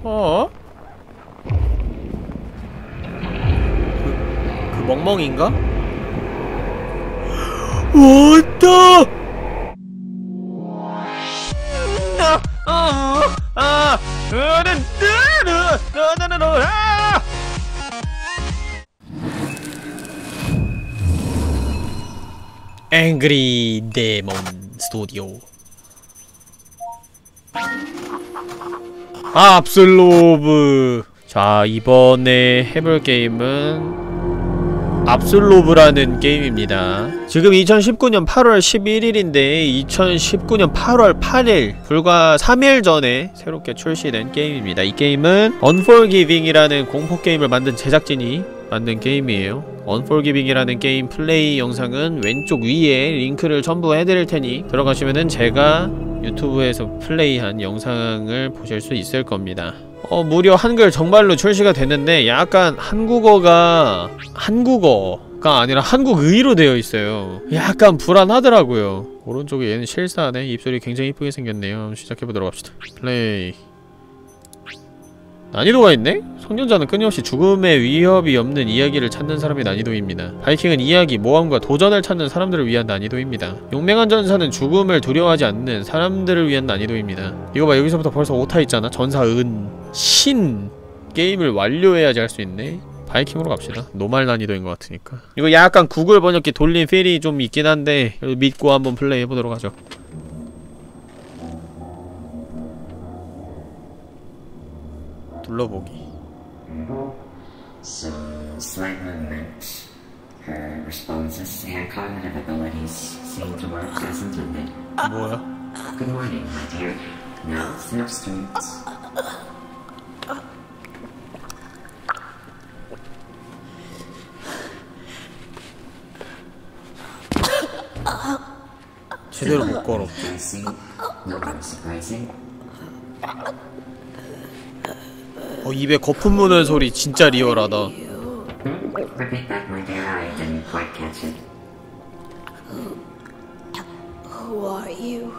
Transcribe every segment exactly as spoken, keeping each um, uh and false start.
어? 그, 그 멍멍인가? 왔다! 앵그리 데몬 스튜디오. 아, 압슬로브. 자, 이번에 해볼 게임은 압슬로브라는 게임입니다. 지금 이천십구년 팔월 십일일인데 이천십구년 팔월 팔일, 불과 삼 일 전에 새롭게 출시된 게임입니다. 이 게임은 언폴기빙이라는 공포게임을 만든 제작진이 만든 게임이에요. 언폴기빙이라는 게임 플레이 영상은 왼쪽 위에 링크를 첨부 해드릴테니 들어가시면은 제가 유튜브에서 플레이한 영상을 보실 수 있을 겁니다. 어, 무려 한글 정발로 출시가 됐는데 약간 한국어가 한국어가 아니라 한국의로 되어 있어요. 약간 불안하더라고요. 오른쪽에 얘는 실사네. 입술이 굉장히 이쁘게 생겼네요. 시작해보도록 합시다. 플레이. 난이도가 있네? 성년자는 끊임없이 죽음의 위협이 없는 이야기를 찾는 사람의 난이도입니다. 바이킹은 이야기, 모험과 도전을 찾는 사람들을 위한 난이도입니다. 용맹한 전사는 죽음을 두려워하지 않는 사람들을 위한 난이도입니다. 이거 봐, 여기서부터 벌써 오타 있잖아. 전사, 은, 신 게임을 완료해야지 할 수 있네. 바이킹으로 갑시다. 노말 난이도인 것 같으니까. 이거 약간 구글 번역기 돌린 필이 좀 있긴 한데 믿고 한번 플레이 해보도록 하죠. 둘러보기. Some slight movement. Her responses and cognitive abilities seem to work as intended. 뭐야? Good morning, my dear. Now it's the upstairs. 제대로 못 걸어. I see. No more surprising. 어, 입에 거품 무는 소리 진짜 리얼하다. Repeat that, my dear. I didn't quite catch it. Who are you?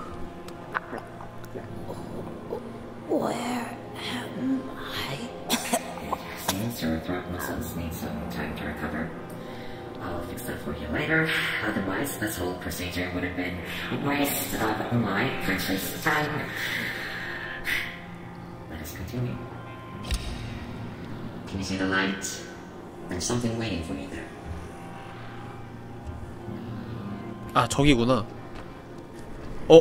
Where am I? Seems your throat muscles need some time to recover. I'll fix that for you later. Otherwise, this whole procedure would have been a waste of my precious time. Let us continue. Can you see the light? There's something waiting for you there. 아, 저기구나. 어?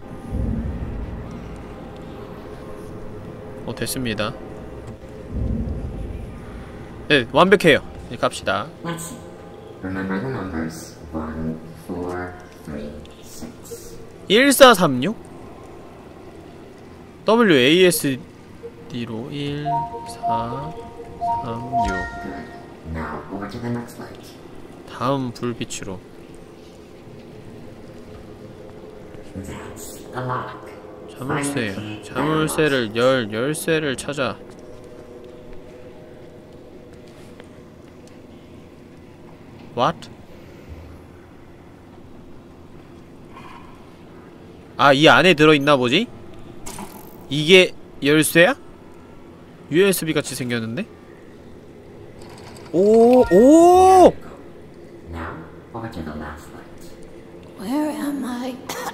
어, 됐습니다. 네, 완벽해요. 이제 갑시다. Let's see. Remember the numbers. one, four, three, six. 일사삼육? 더블유 에이 에스 디로 일, 사, 삼, 육. Good. Now over to the next light. 다음 불빛으로. That's the lock. 자물쇠. 자물쇠를 열, 열쇠를 찾아. What? 아, 이 안에 들어있나 보지? 이게 열쇠야? 유에스비 같이 생겼는데? 오, 오! Now over to the last light. Where am I?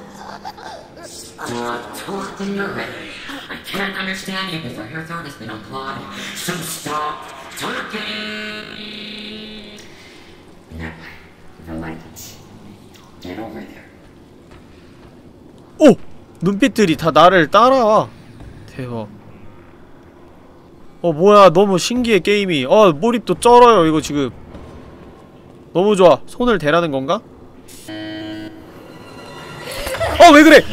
Stop talking already. I can't understand you before your throat has been unclogged. So stop talking. Now, the light. Get over there. 오! 눈빛들이 다 나를 따라와. 대박. 어, 뭐야, 너무 신기해, 게임이. 어, 몰입도 쩔어요, 이거 지금. 너무 좋아. 손을 대라는 건가? 어, 왜 그래!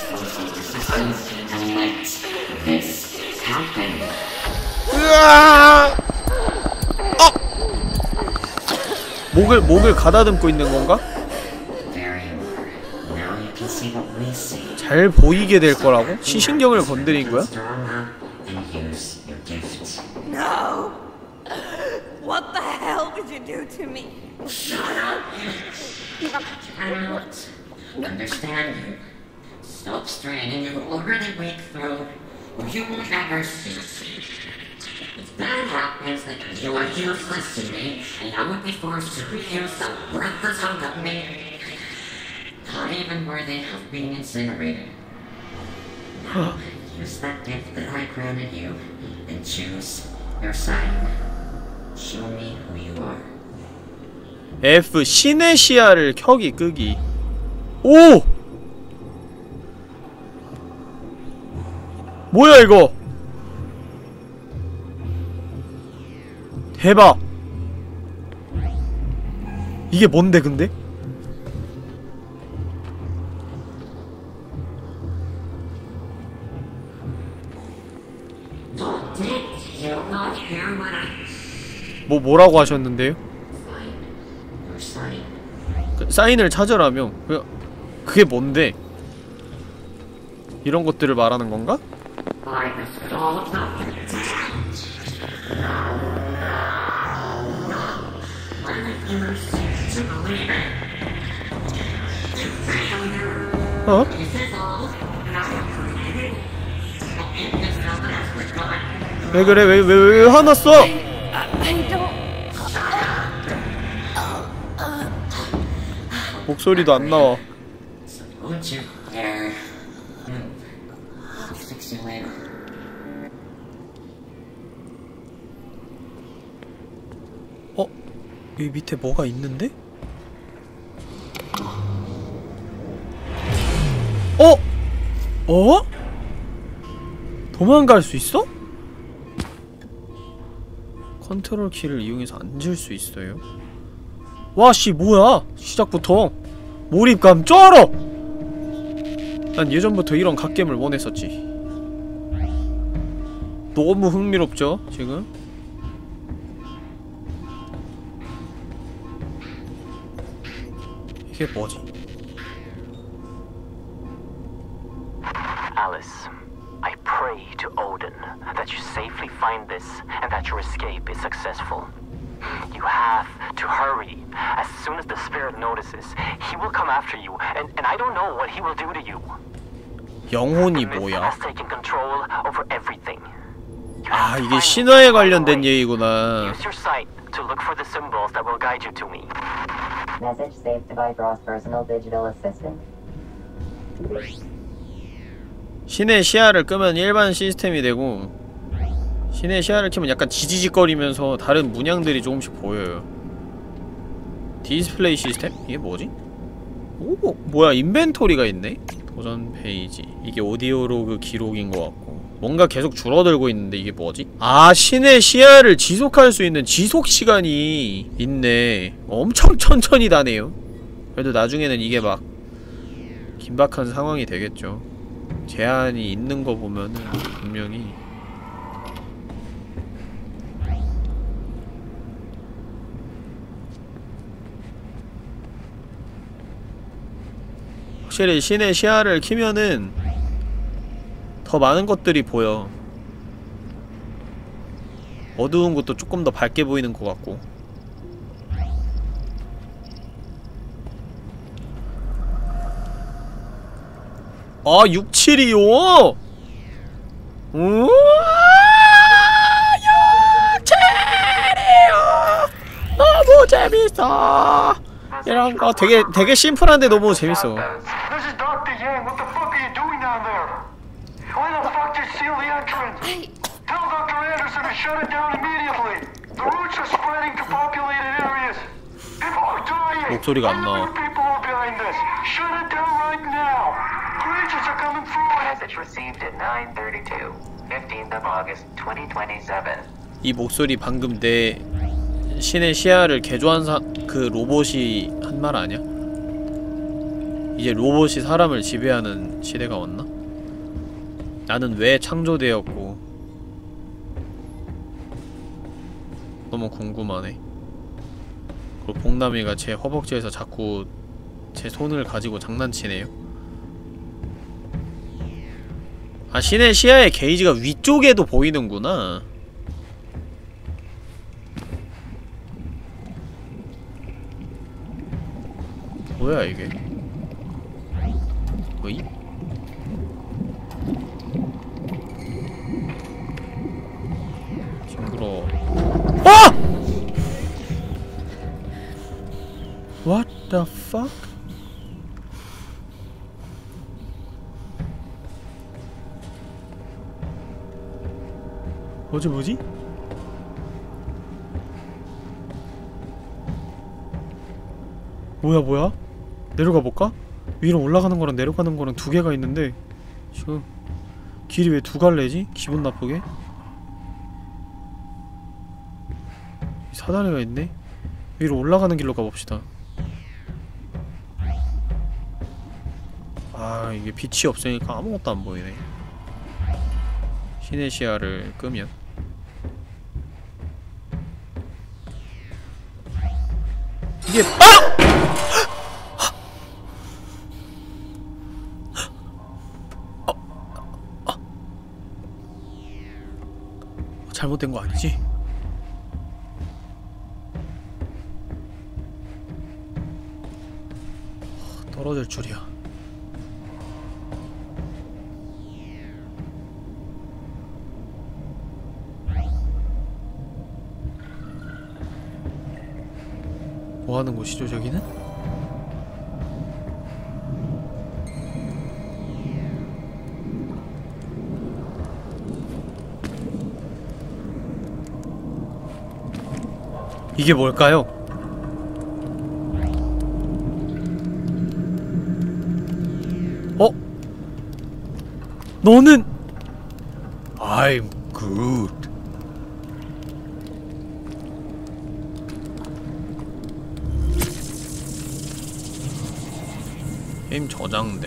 으아! 어! 목을, 목을 가다듬고 있는 건가? 잘 보이게 될 거라고? 시신경을 건드린 거야? No! What the hell did you do to me? Shut up! Cannot understand you. Stop straining your already weak throat, or you will never see. That happens because you are useless to me, and I would be forced to reuse the worthless hunk of me. Not even worthy of being incinerated. Now, use that gift that I granted you, and choose your side. Show me who you are. F. 신의 시야를 켜기 끄기. 오! 뭐야 이거? 대박! 이게 뭔데 근데? 뭐 뭐라고 하셨는데요? 그, 사인을 찾으라며? 그, 그게 뭔데? 이런 것들을 말하는 건가? 어? 왜 그래? 왜, 왜, 왜 화났어? 목소리도 안 나와. 어? 여기 밑에 뭐가 있는데? 어? 어? 도망갈 수 있어? 컨트롤 키를 이용해서 앉을 수 있어요? 와씨 뭐야 시작부터 몰입감 쩔어! 난 예전부터 이런 갓겜을 원했었지. 너무 흥미롭죠 지금? 이게 뭐지? Alice, I pray to Odin that you safely find this and that your escape is successful. You have to hurry. As soon as the spirit notices, he will come after you, and, and I don't know what he will do to you. 영혼이 The mist 뭐야? has taken control over everything. You 아, have to 이게 find 신화에 the 관련된 way. 얘기구나. Use your sight to look for the symbols that will guide you to me. Message saved to Vigro's personal digital assistant. 신의 시야를 끄면 일반 시스템이 되고 신의 시야를 켜면 약간 지지직거리면서 다른 문양들이 조금씩 보여요. 디스플레이 시스템? 이게 뭐지? 오, 뭐야 인벤토리가 있네? 도전 페이지. 이게 오디오로그 기록인 것 같고 뭔가 계속 줄어들고 있는데 이게 뭐지? 아, 신의 시야를 지속할 수 있는 지속시간이 있네. 엄청 천천히 다네요. 그래도 나중에는 이게 막 긴박한 상황이 되겠죠. 제한이 있는 거 보면은 분명히 확실히 신의 시야를 키면은 더 많은 것들이 보여. 어두운 것도 조금 더 밝게 보이는 것 같고. 아, 육칠이요? 우와, 육칠이요! 너무 재밌어! 이런 거 되게, 되게 심플한데 너무 재밌어. This is Doctor Yang. What the fuck are you doing down there? Why the fuck did you seal the entrance? Tell Doctor Anderson to shut it down immediately. The roots are spreading to populated areas. People are dying. 목소리가 안 나와. Other people are behind this. Shut it down right now. Creatures are coming through. Message received at nine thirty-two, fifteenth of August, twenty twenty-seven. 이 목소리 방금 내 신의 시야를 개조한 사, 그 로봇이 한 말 아니야? 이제 로봇이 사람을 지배하는 시대가 왔나? 나는 왜 창조되었고 너무 궁금하네. 그리고 봉남이가 제 허벅지에서 자꾸 제 손을 가지고 장난치네요. 아, 신의 시야의 게이지가 위쪽에도 보이는구나. 뭐야 이게? 어이? 징그러워. What the fuck? 뭐지 뭐지? 뭐야 뭐야? 내려가 볼까? 위로 올라가는 거랑 내려가는 거랑 두 개가 있는데 지금 길이 왜 두 갈래지? 기분 나쁘게? 사다리가 있네? 위로 올라가는 길로 가봅시다. 아 이게 빛이 없으니까 아무것도 안 보이네. 신의 시야를 끄면 이게 아! 잘못된 거 아니지? 떨어질 줄이야. 뭐 하는 곳이죠, 저기는? 이게 뭘까요? 어? 너는 I'm good. 게임 저장됨.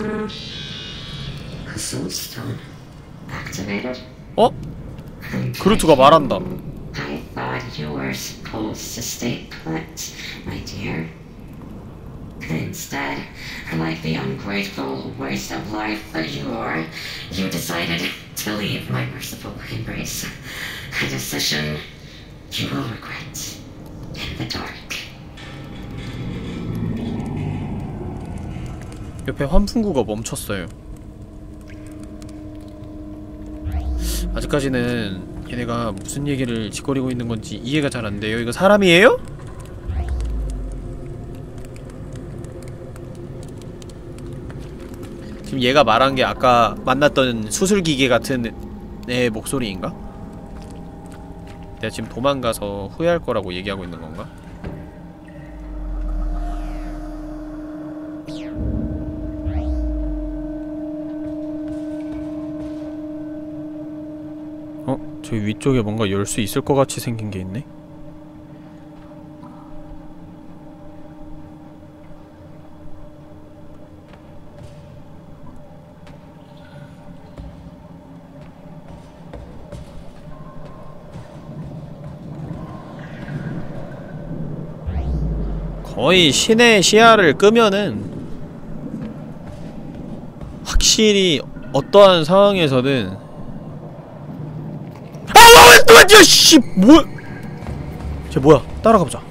Soulstone activated. 어? 그루트가 말한다. I thought you were supposed to stay put, my dear. Instead, like the ungrateful waste of life that you are, you decided to leave my merciful embrace. A decision you will regret in the dark. 옆에 환풍구가 멈췄어요. 아직까지는 얘네가 무슨 얘기를 짓거리고 있는 건지 이해가 잘 안 돼요. 이거 사람이에요? 지금 얘가 말한 게 아까 만났던 수술기계 같은 애 목소리인가? 내가 지금 도망가서 후회할 거라고 얘기하고 있는 건가? 어? 저기 위쪽에 뭔가 열 수 있을 것 같이 생긴 게 있네? 거의 신의 시야를 끄면은 확실히 어떠한 상황에서는 아! 또 씨! 뭐? 쟤 뭐야? 따라가보자.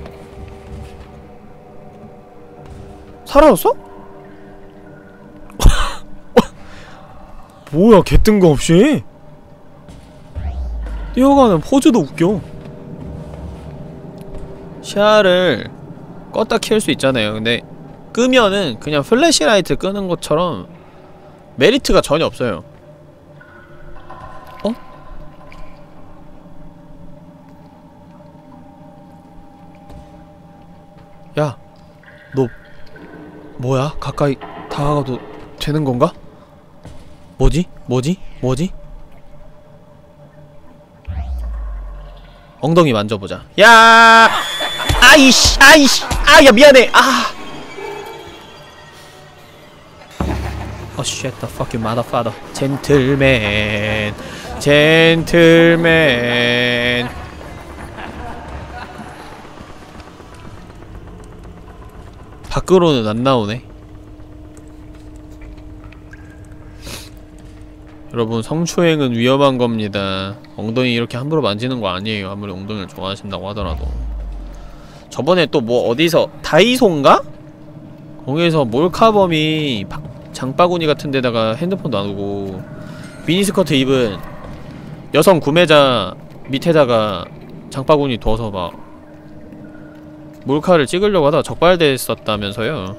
사라졌어? 뭐야, 개 뜬금없이 뛰어가는 포즈도 웃겨. 시야를 껐다 켤 수 있잖아요. 근데 끄면은 그냥 플래시라이트 끄는 것처럼 메리트가 전혀 없어요. 어? 야, 너 뭐야? 가까이 다가가도 되는 건가? 뭐지? 뭐지? 뭐지? 엉덩이 만져보자. 야! 아이씨! 아이씨! 아, 야, 미안해! 아! Oh shit, the fucking motherfucker. 젠틀맨. 젠틀맨. 밖으로는 안 나오네. 여러분, 성추행은 위험한 겁니다. 엉덩이 이렇게 함부로 만지는 거 아니에요. 아무리 엉덩이를 좋아하신다고 하더라도. 저번에 또 뭐 어디서 다이소인가? 거기에서 몰카범이 장바구니 같은 데다가 핸드폰 놔두고 미니스커트 입은 여성 구매자 밑에다가 장바구니 둬서 막 몰카를 찍으려고 하다가 적발됐었다면서요.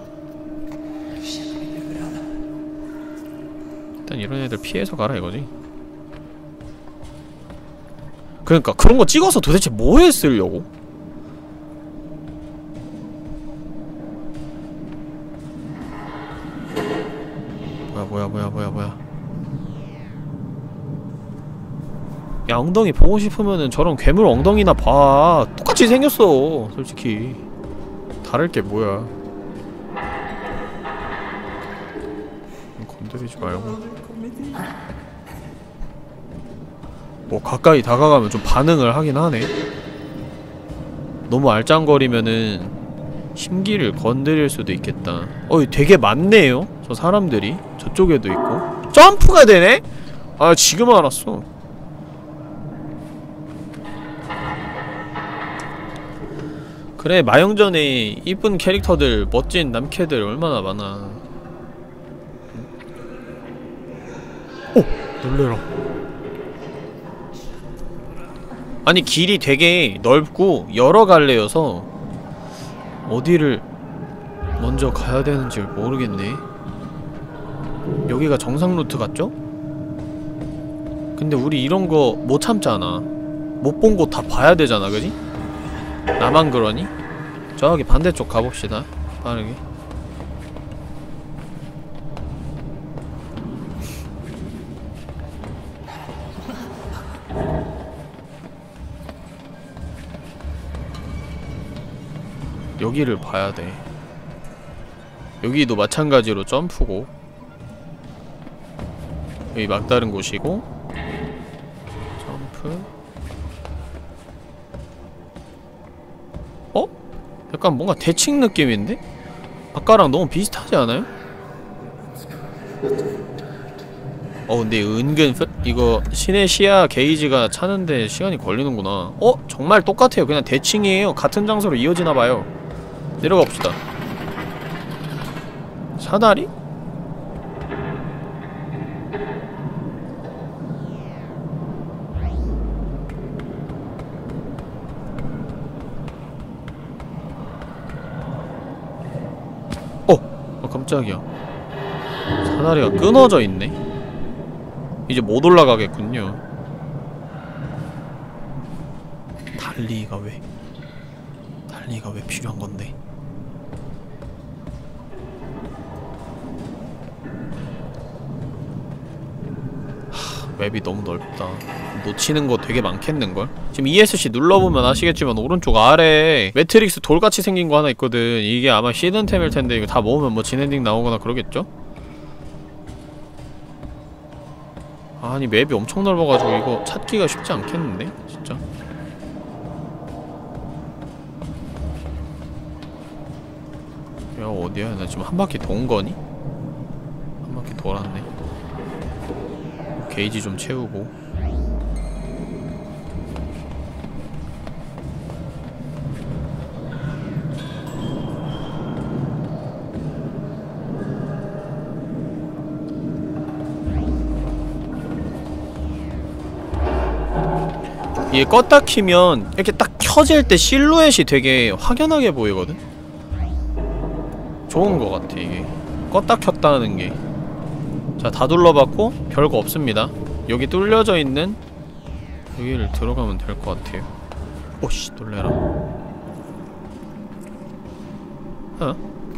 일단 이런 애들 피해서 가라 이거지. 그러니까 그런 거 찍어서 도대체 뭐에 쓰려고? 뭐야 뭐야 뭐야 뭐야 뭐야. 야, 엉덩이 보고 싶으면은 저런 괴물 엉덩이나 봐. 똑같이 생겼어 솔직히. 다를 게 뭐야. 건드리지 말고. 뭐 가까이 다가가면 좀 반응을 하긴 하네. 너무 알짱거리면은 심기를 건드릴 수도 있겠다. 어이 되게 많네요 저 사람들이. 저쪽에도 있고. 점프가 되네? 아 지금 알았어. 그래 마영전에 이쁜 캐릭터들 멋진 남캐들 얼마나 많아. 오! 놀래라. 아니 길이 되게 넓고 여러 갈래여서 어디를 먼저 가야 되는지 모르겠네. 여기가 정상 루트 같죠? 근데 우리 이런 거 못 참잖아. 못 본 곳 다 봐야 되잖아, 그지? 나만 그러니? 저기 반대쪽 가봅시다. 빠르게. 여기를 봐야 돼. 여기도 마찬가지로 점프고. 여기 막다른 곳이고. 점프. 어? 약간 뭔가 대칭 느낌인데? 아까랑 너무 비슷하지 않아요? 어 근데 은근 이거 신의 시야 게이지가 차는데 시간이 걸리는구나. 어? 정말 똑같아요. 그냥 대칭이에요. 같은 장소로 이어지나봐요. 내려가 봅시다. 사다리? 어! 어 깜짝이야. 사다리가 끊어져 있네? 이제 못 올라가겠군요. 달리기가 왜? 달리기가 왜 필요한 건데? 하, 맵이 너무 넓다. 놓치는 거 되게 많겠는걸? 지금 이에스씨 눌러보면 아시겠지만 오른쪽 아래에 매트릭스 돌같이 생긴 거 하나 있거든. 이게 아마 히든템일 텐데 이거 다 모으면 뭐 진엔딩 나오거나 그러겠죠? 아니 맵이 엄청 넓어가지고 이거 찾기가 쉽지 않겠는데? 진짜? 야 어디야? 나 지금 한 바퀴 돈 거니? 한 바퀴 돌았네. 게이지 좀 채우고. 이게 껐다 키면 이렇게 딱 켜질 때 실루엣이 되게 확연하게 보이거든? 좋은 것 같아 이게 껐다 켰다 하는 게. 자 다 둘러봤고 별거 없습니다. 여기 뚫려져 있는 여기를 들어가면 될 것 같아요. 오씨 놀래라. 어?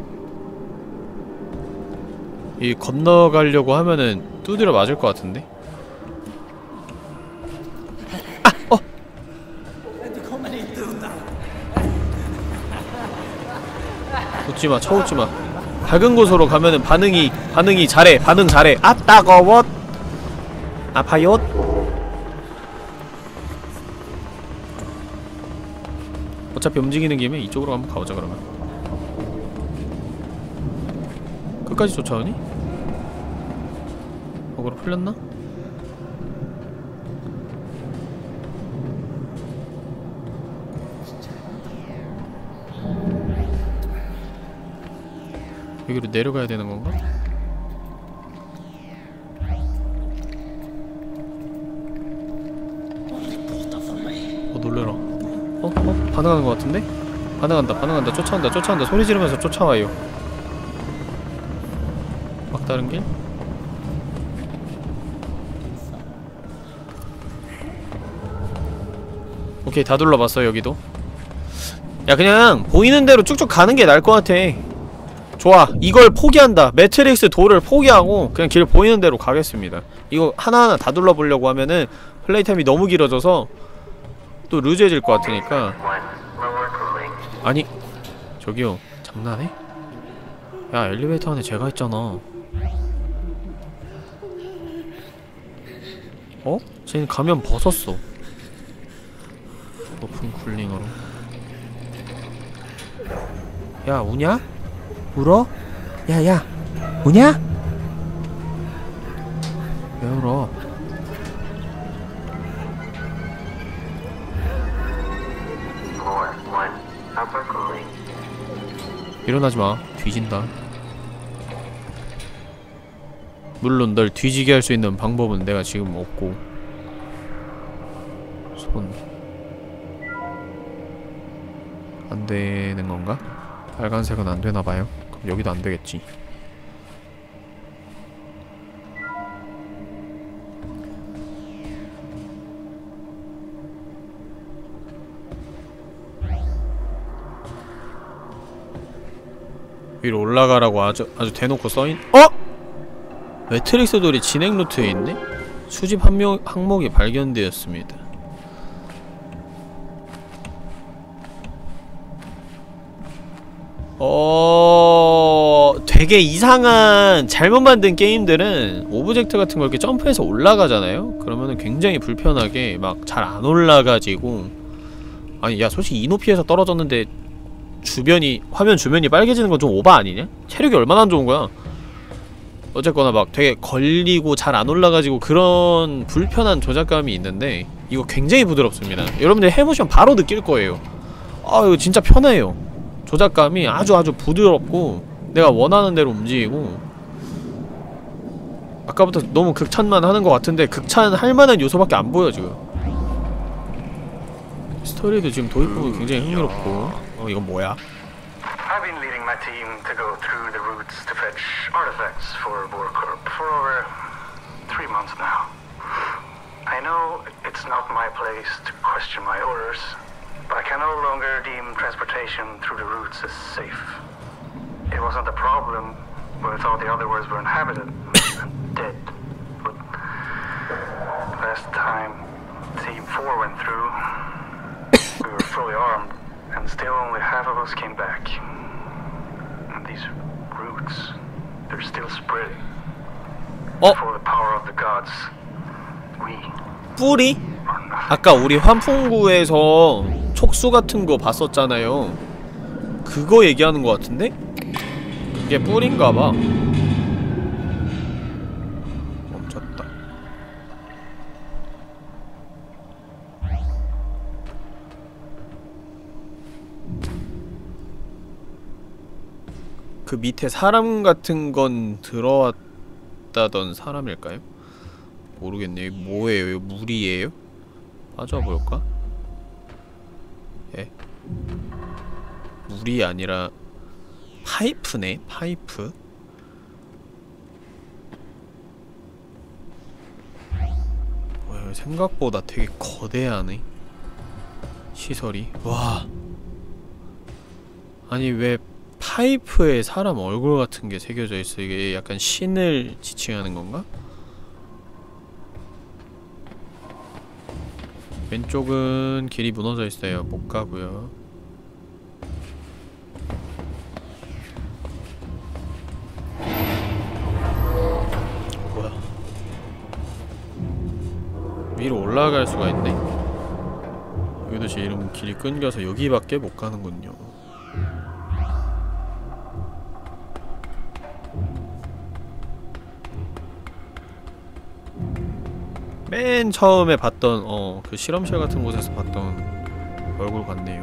이 건너가려고 하면은 두드려 맞을 것 같은데? 웃지마, 쳐웃지마. 밝은 곳으로 가면은 반응이, 반응이 잘해, 반응 잘해. 아, 따가워! 아파요? 어차피 움직이는 김에 이쪽으로 한번 가보자, 그러면. 끝까지 쫓아오니? 어그로 풀렸나? 여기로 내려가야 되는 건가? 어 놀래라. 어? 어? 반응하는 것 같은데? 반응한다 반응한다. 쫓아온다 쫓아온다. 소리 지르면서 쫓아와요. 막다른 길? 오케이 다 둘러봤어 여기도. 야 그냥 보이는 대로 쭉쭉 가는 게 나을 것 같아. 좋아 이걸 포기한다. 매트릭스 도를 포기하고 그냥 길 보이는 대로 가겠습니다. 이거 하나하나 다 둘러보려고 하면은 플레이 타임이 너무 길어져서 또 루즈해질 것 같으니까. 아니 저기요 장난해? 야 엘리베이터 안에 제가 있잖아. 어? 쟤는 가면 벗었어. 높은 쿨링으로. 야 우냐? 울어? 야야 우냐? 왜 울어? 일어나지마. 뒤진다. 물론 널 뒤지게 할 수 있는 방법은 내가 지금 없고. 손 안되는 건가? 빨간색은 안되나봐요. 그럼 여기도 안되겠지. 위로 올라가라고 아주 아주 대놓고 써인. 어? 매트릭스 돌이 진행 루트에 있네? 수집 항목, 항목이 발견되었습니다. 어... 되게 이상한 잘못 만든 게임들은 오브젝트 같은 거 이렇게 점프해서 올라가잖아요? 그러면은 굉장히 불편하게 막 잘 안 올라가지고. 아니 야 솔직히 이 높이에서 떨어졌는데 주변이 화면 주변이 빨개지는 건 좀 오바 아니냐? 체력이 얼마나 안 좋은 거야? 어쨌거나 막 되게 걸리고 잘 안 올라가지고 그런 불편한 조작감이 있는데 이거 굉장히 부드럽습니다. 여러분들 해보시면 바로 느낄 거예요. 아 이거 진짜 편해요. 조작감이 아주 아주 부드럽고 내가 원하는 대로 움직이고. 아까부터 너무 극찬만 하는 것 같은데 극찬 할만한 요소밖에 안 보여 지금. 스토리도 지금 도입 부분 굉장히 흥미롭고. 어 이건 뭐야? I've been leading my team to go through the routes to fetch artifacts for Borkorp for over three months now. I know it's not my place to question my orders, but I can no longer deem transportation through the routes as safe. It wasn't a problem when we thought the other worlds were inhabited and dead, but last time Team four went through, we were fully armed, and still only half of us came back. And these roots, they're still spreading. 어? For the power of the gods, we 뿌리? are nothing. 아까 우리 환풍구에서 촉수 같은 거 봤었잖아요. 그거 얘기하는 거 같은데? 이게 뿌리인가봐. 멈췄다. 그 밑에 사람 같은 건 들어왔다던 사람일까요? 모르겠네요. 뭐예요? 이거 물이에요? 빠져볼까? 예. 물이 아니라 파이프네? 파이프? 뭐야, 생각보다 되게 거대하네 시설이. 와. 아니 왜 파이프에 사람 얼굴 같은 게 새겨져 있어? 이게 약간 신을 지칭하는 건가? 왼쪽은 길이 무너져 있어요. 못 가고요. 뭐야? 위로 올라갈 수가 있네. 여기도 제 이름 길이 끊겨서 여기밖에 못 가는군요. 맨 처음에 봤던 어 그 실험실 같은 곳에서 봤던 얼굴 같네요.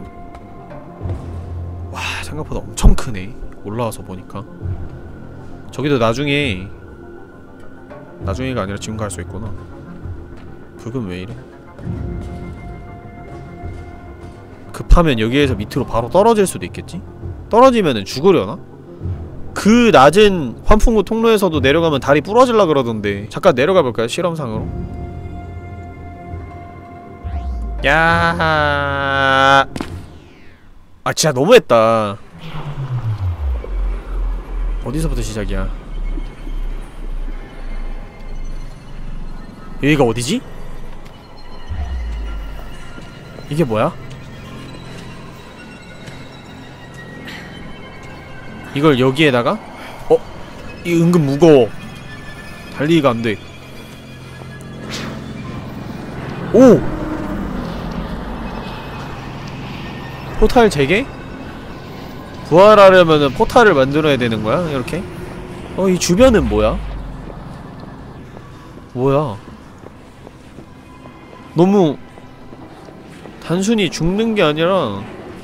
와 생각보다 엄청 크네. 올라와서 보니까. 저기도 나중에 나중에가 아니라 지금 갈 수 있구나. 극은 왜 이래? 그 못하면 여기에서 밑으로 바로 떨어질 수도 있겠지? 떨어지면은 죽으려나? 그 낮은 환풍구 통로에서도 내려가면 다리 부러질라 그러던데 잠깐 내려가볼까요? 실험상으로? 야, 아 진짜 너무했다. 어디서부터 시작이야? 여기가 어디지? 이게 뭐야? 이걸 여기에다가? 어? 이 은근 무거워. 달리기가 안돼. 오! 포탈 재개? 부활하려면은 포탈을 만들어야 되는 거야? 이렇게? 어, 이 주변은 뭐야? 뭐야? 너무 단순히 죽는 게 아니라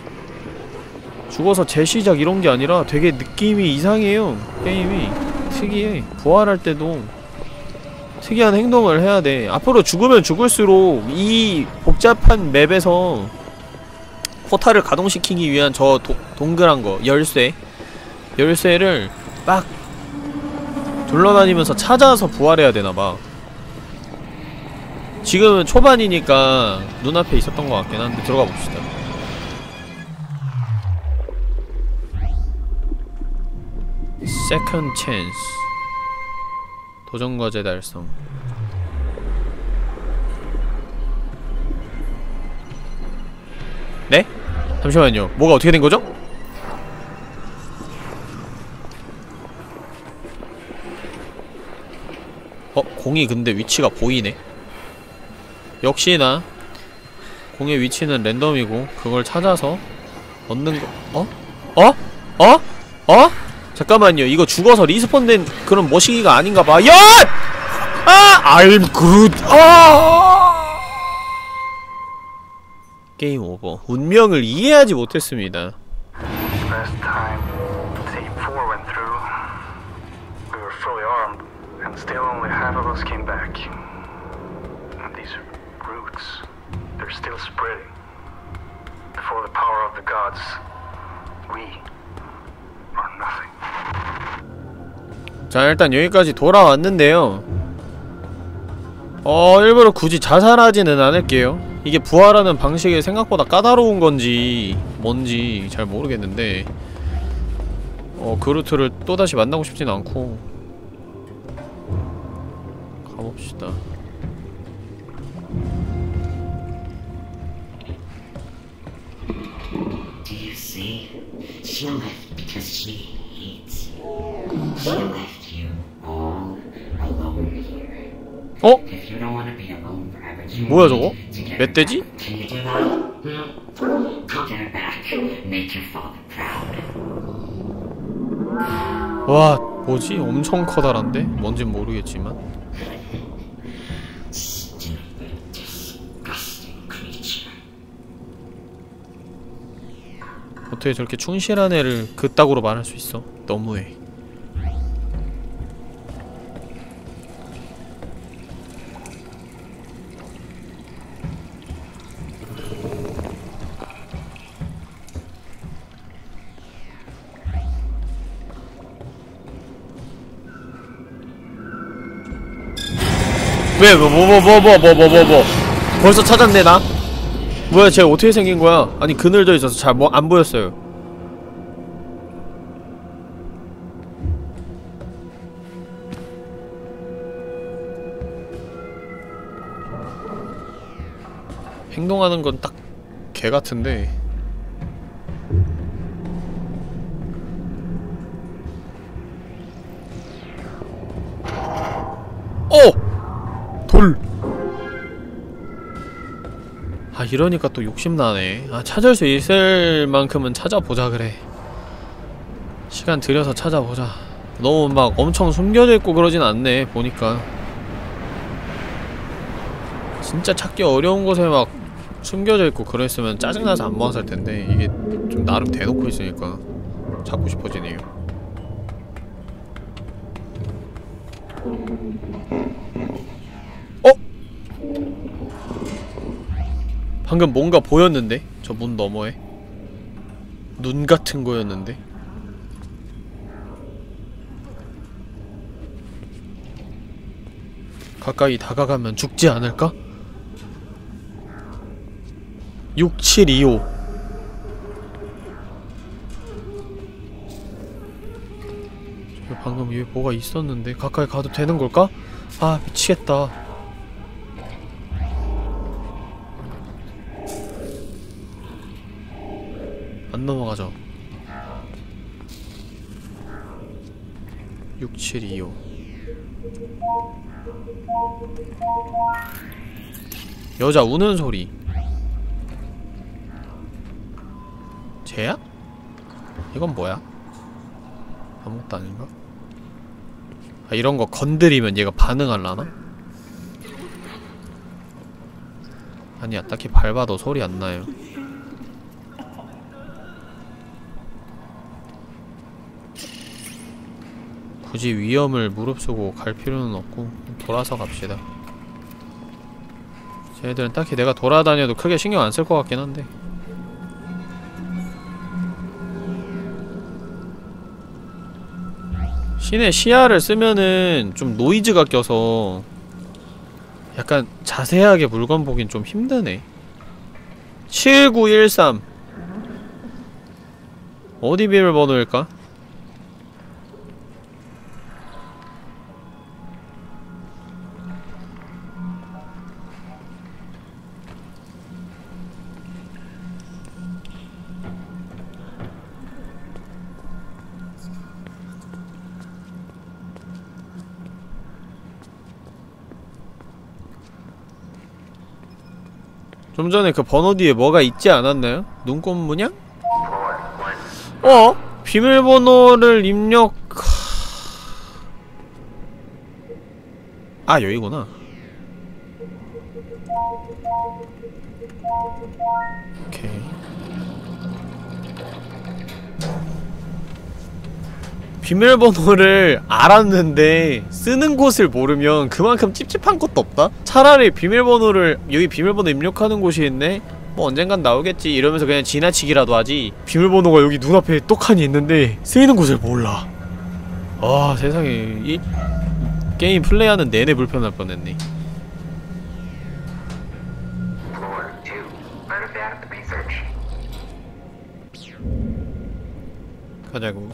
죽어서 재시작 이런 게 아니라 되게 느낌이 이상해요. 게임이 특이해. 부활할 때도 특이한 행동을 해야 돼. 앞으로 죽으면 죽을수록 이 복잡한 맵에서 포탈을 가동시키기 위한 저 도, 동그란 거 열쇠 열쇠를 막 둘러다니면서 찾아서 부활해야 되나봐. 지금은 초반이니까 눈앞에 있었던 것 같긴 한데 들어가 봅시다. 세컨드 찬스 도전과제 달성. 네? 잠시만요. 뭐가 어떻게 된 거죠? 어? 공이 근데 위치가 보이네? 역시나 공의 위치는 랜덤이고 그걸 찾아서 얻는 거.. 어? 어? 어? 어? 잠깐만요. 이거 죽어서 리스폰된 그런 머시기가 아닌가봐. 야! 아! I'm Groot! 아! 게임 오버. 운명을 이해하지 못했습니다. Last time Team four went through, we were fully armed, and still only half of us came back. And these roots, they're still spreading. Before the power of the gods, we are nothing. 자, 일단 여기까지 돌아왔는데요. 어, 일부러 굳이 자살하지는 않을게요. 이게 부활하는 방식이 생각보다 까다로운 건지 뭔지 잘 모르겠는데 어, 그루트를 또다시 만나고 싶지는 않고 가봅시다. Do you see? She left because she hates you. She left you all alone here. 어? If you don't want to be alone forever, you 뭐야 저거? need to get her 멧돼지? back. Can you do that? Hmm? I'll get her back. Make your father proud. 와, 뭐지? 엄청 커다란데? 뭔진 모르겠지만 Stupid, disgusting creature. 어떻게 저렇게 충실한 애를 그따구로 말할 수 있어? 너무해. 왜? 뭐 뭐 뭐 뭐 뭐 뭐 뭐 뭐 뭐 벌써 찾았네 나? 뭐야 쟤 어떻게 생긴 거야? 아니 그늘져 있어서 잘 뭐 안 보였어요. 행동하는 건 딱 개 같은데 어! 돌! 아 이러니까 또 욕심나네. 아 찾을 수 있을 만큼은 찾아보자 그래. 시간 들여서 찾아보자. 너무 막 엄청 숨겨져 있고 그러진 않네 보니까. 진짜 찾기 어려운 곳에 막 숨겨져 있고 그랬으면 짜증나서 안 모았을 텐데 이게 좀 나름 대놓고 있으니까 찾고 싶어지네요. 어? 방금 뭔가 보였는데? 저 문 너머에? 눈 같은 거였는데. 가까이 다가가면 죽지 않을까? 육칠이오. 저 방금 위에 뭐가 있었는데 가까이 가도 되는 걸까? 아, 미치겠다. 안 넘어가죠. 육칠이오. 여자 우는 소리. 쟤야? 이건 뭐야? 아무것도 아닌가? 아, 이런거 건드리면 얘가 반응할라나? 아니야, 딱히 밟아도 소리 안 나요. 굳이 위험을 무릅쓰고 갈 필요는 없고 돌아서 갑시다. 쟤네들은 딱히 내가 돌아다녀도 크게 신경 안 쓸 것 같긴 한데. 신의 시야를 쓰면은 좀 노이즈가 껴서 약간 자세하게 물건 보긴 좀 힘드네. 칠구일삼 어디 비밀번호일까? 좀 전에 그 번호 뒤에 뭐가 있지 않았나요? 눈꽃 문양? 어? 비밀번호를 입력... 아, 여기구나. 오케이. 비밀번호를 알았는데 쓰는 곳을 모르면 그만큼 찝찝한 것도 없다? 차라리 비밀번호를 여기 비밀번호 입력하는 곳이 있네? 뭐 언젠간 나오겠지 이러면서 그냥 지나치기라도 하지. 비밀번호가 여기 눈앞에 똑하니 있는데 쓰이는 곳을 몰라. 아, 세상에. 이 게임 플레이하는 내내 불편할 뻔했네. 가자고.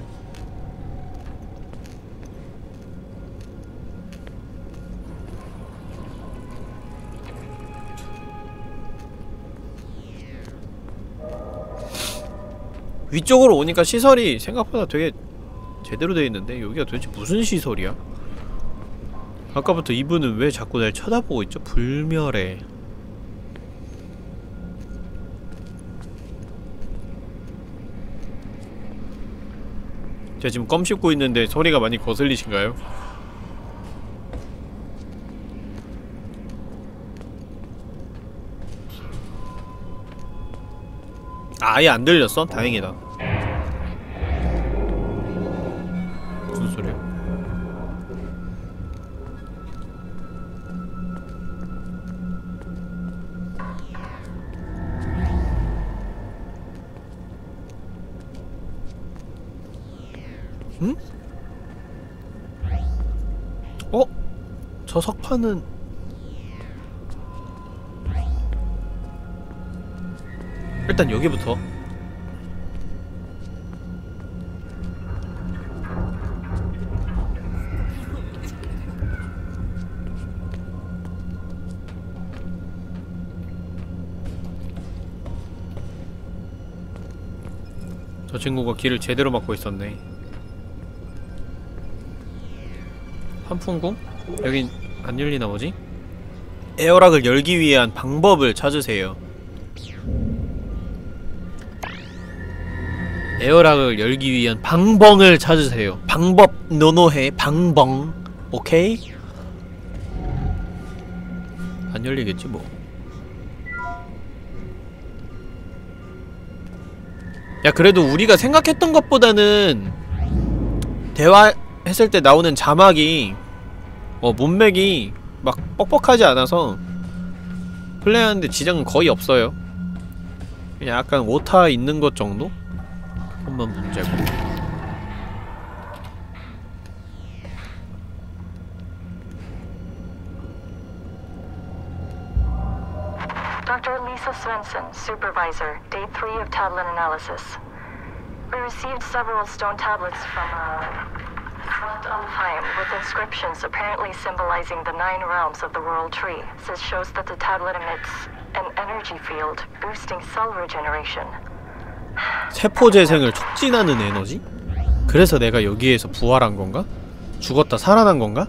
위쪽으로 오니까 시설이 생각보다 되게 제대로 되어 있는데 여기가 도대체 무슨 시설이야? 아까부터 이분은 왜 자꾸 날 쳐다보고 있죠? 불멸해. 제가 지금 껌 씹고 있는데 소리가 많이 거슬리신가요? 아, 아예 안 들렸어? 다행이다. 무슨 소리야? 응? 어? 저 석판은 일단 여기부터. 저 친구가 길을 제대로 막고 있었네. 환풍구? 여긴 안 열리나 뭐지? 에어락을 열기 위한 방법을 찾으세요. 에어락을 열기 위한 방벙을 찾으세요. 방법 노노해. 방벙. 오케이? 안 열리겠지 뭐. 야, 그래도 우리가 생각했던 것보다는 대화했을 때 나오는 자막이 어 문맥이 막 뻑뻑하지 않아서 플레이하는데 지장은 거의 없어요. 그냥 약간 오타 있는 것 정도? 한번 문제고. Doctor Lisa Svensson, supervisor, day three of tablet analysis. We received several stone tablets from uh, Front Alfheim with inscriptions apparently symbolizing the nine realms of the World Tree. This shows that the tablet emits an energy field, boosting cell regeneration. 세포 재생을 촉진하는 에너지? 그래서 내가 여기에서 부활한 건가? 죽었다 살아난 건가?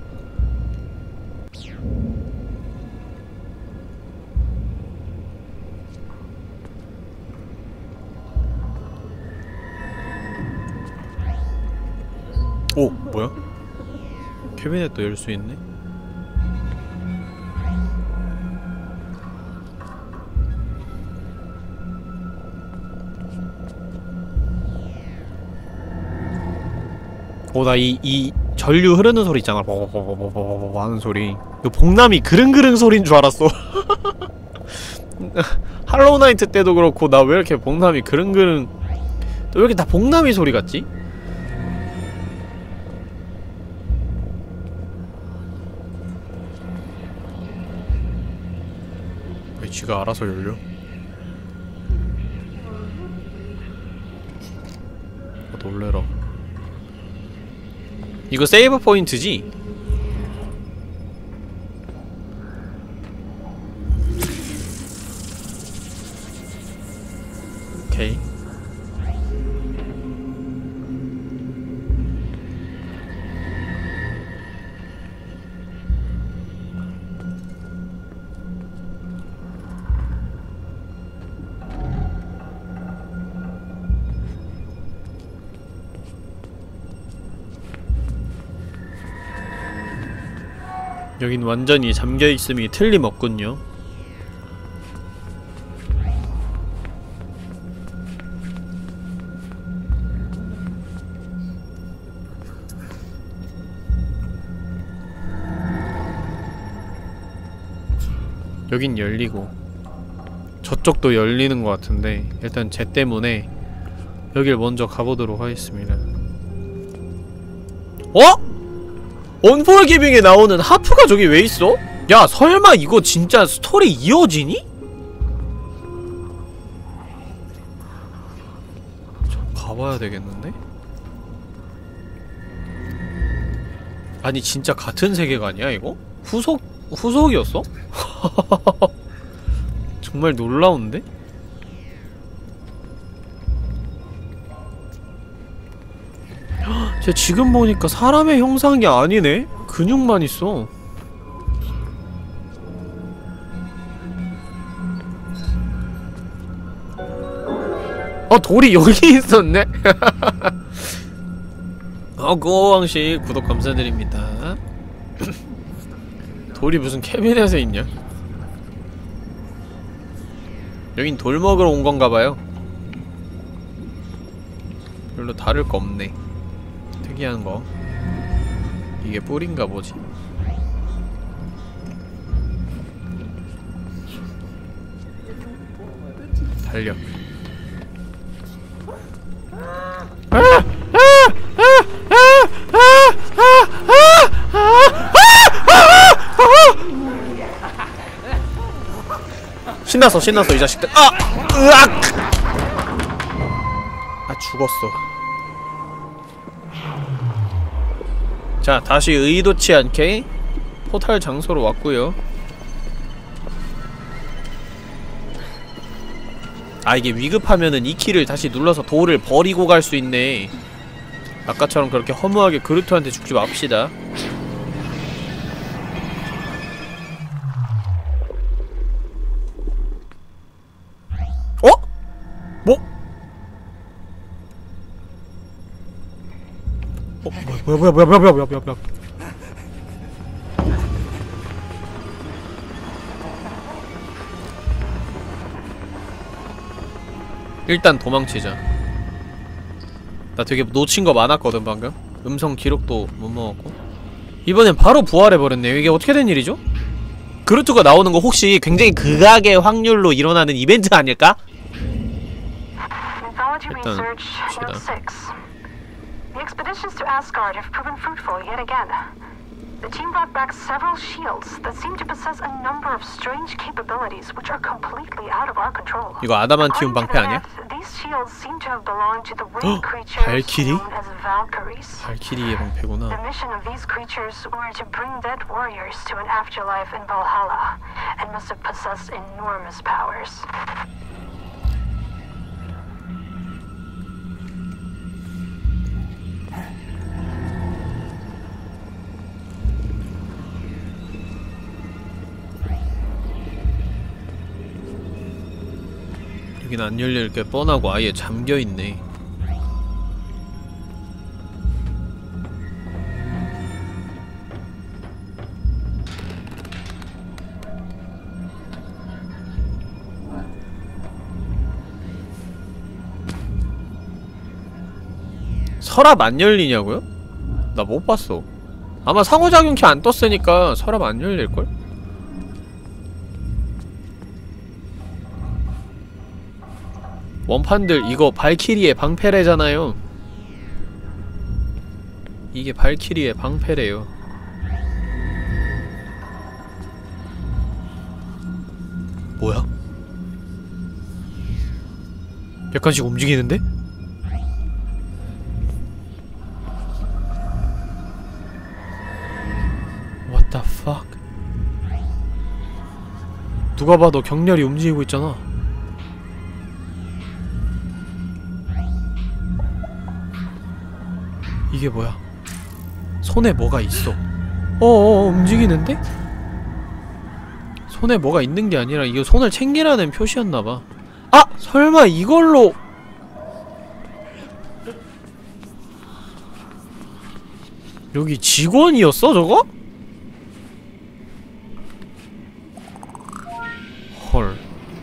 오! 뭐야? 캐비넷도 열 수 있네? 오, 나 이, 이 전류 흐르는 소리 있잖아. 버버버버버버 하는 소리. 그 복남이 그릉그릉 소리인 줄 알았어. 할로우 나이트 때도 그렇고 나 왜 이렇게 복남이 그릉그릉 왜 이렇게 다 복남이 소리 같지? 왜 지가 알아서 열려? 아, 놀래라. 이거 세이브 포인트지? 오케이. 여긴 완전히 잠겨있음이 틀림없군요. 여긴 열리고 저쪽도 열리는 것 같은데 일단 쟤 때문에 여길 먼저 가보도록 하겠습니다. 어? 언포기빙에 나오는 하프가 저기 왜 있어? 야, 설마 이거 진짜 스토리 이어지니? 저 가봐야 되겠는데? 아니 진짜 같은 세계관이야 이거? 후속, 후속이었어? 정말 놀라운데? 쟤 지금 보니까 사람의 형상이 아니네? 근육만 있어. 어, 돌이 여기 있었네? 어, 고왕씨 구독 감사드립니다. 돌이 무슨 캐비넷에 있냐? 여긴 돌 먹으러 온 건가봐요. 별로 다를 거 없네. 특이한 거. 이게 뿔인가 뭐지? 달려. 아! 아! 아! 아! 아! 아! 신났어, 신났어, 이 자식들. 아! 으악! 아, 죽었어. 자, 다시 의도치 않게 포탈 장소로 왔구요. 아, 이게 위급하면은 이 키를 다시 눌러서 돌을 버리고 갈 수 있네. 아까처럼 그렇게 허무하게 그루트한테 죽지 맙시다. 어? 뭐? 어, 뭐야 뭐야 뭐야 뭐야 뭐야 뭐야 뭐야 뭐야. 일단 도망치자. 나 되게 놓친 거 많았거든 방금. 음성 기록도 못 먹었고. 이번엔 바로 부활해버렸네요. 이게 어떻게 된 일이죠? 그루트가 나오는 거 혹시 굉장히 극악의 확률로 일어나는 이벤트 아닐까? We Technology 일단 Research 봅시다. Note six. The expeditions to Asgard have proven fruitful yet again. The team brought back several shields that seem to possess a number of strange capabilities which are completely out of our control. 이거 아다만티움 According to 방패 the 아니야? net, these shields seem to have belonged to the winged creatures 발키리? known as Valkyries. 발키리의 The 방패구나. mission of these creatures were to bring dead warriors to an afterlife in Valhalla, and must have possessed enormous powers. 여긴 안 열릴 게 뻔하고 아예 잠겨있네. 서랍 안 열리냐고요? 나 못 봤어. 아마 상호작용키 안 떴으니까 서랍 안 열릴걸? 원판들 이거 발키리의 방패래잖아요. 이게 발키리의 방패래요. 뭐야? 약간씩 움직이는데? What the fuck? 누가 봐도 격렬히 움직이고 있잖아. 이게 뭐야? 손에 뭐가 있어. 어어 움직이는데? 손에 뭐가 있는 게 아니라 이거 손을 챙기라는 표시였나봐. 아! 설마 이걸로 여기 직원이었어 저거? 헐.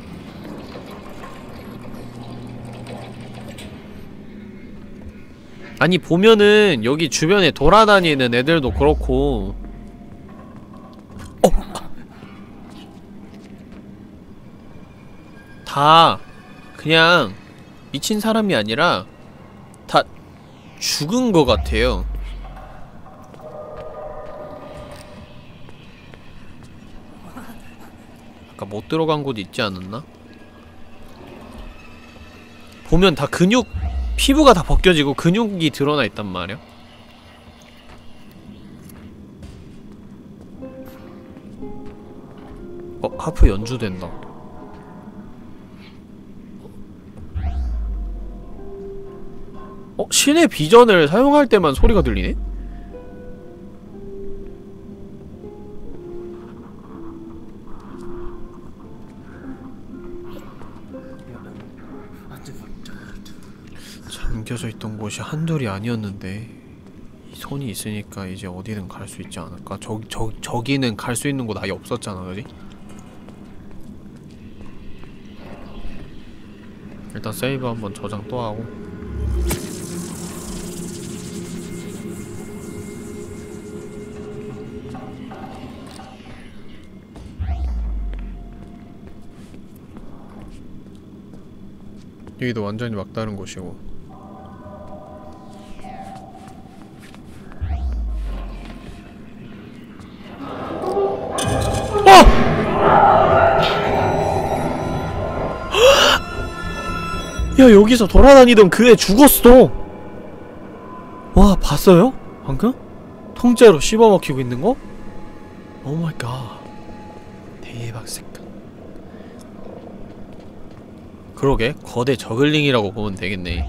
아니 보면은 여기 주변에 돌아다니는 애들도 그렇고 어! 다 그냥 미친 사람이 아니라 다 죽은 것 같아요. 아까 못 들어간 곳 있지 않았나? 보면 다 근육 피부가 다 벗겨지고 근육이 드러나 있단 말이야. 어, 하프 연주된다. 어, 신의 비전을 사용할 때만 소리가 들리네? 잠겨져 있던 곳이 한둘이 아니었는데 이 손이 있으니까 이제 어디든 갈 수 있지 않을까? 저, 저, 저기는 갈 수 있는 곳 아예 없었잖아, 그지? 일단 세이브 한번 저장 또 하고 여기도 완전히 막다른 곳이고 야 여기서 돌아다니던 그 애 죽었어. 와 봤어요? 방금? 통째로 씹어먹히고 있는 거? 오 마이 갓. 대박 사건. 그러게 거대 저글링이라고 보면 되겠네.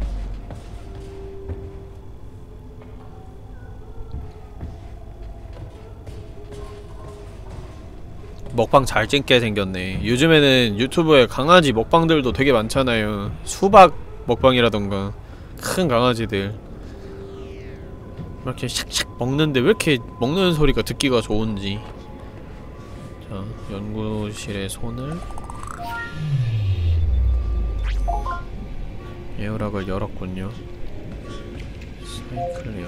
먹방 잘 찍게 생겼네. 요즘에는 유튜브에 강아지 먹방들도 되게 많잖아요. 수박 먹방이라던가 큰 강아지들 이렇게 샥샥 먹는데 왜 이렇게 먹는 소리가 듣기가 좋은지. 자, 연구실의 손을 에어락을 열었군요. 사이클리어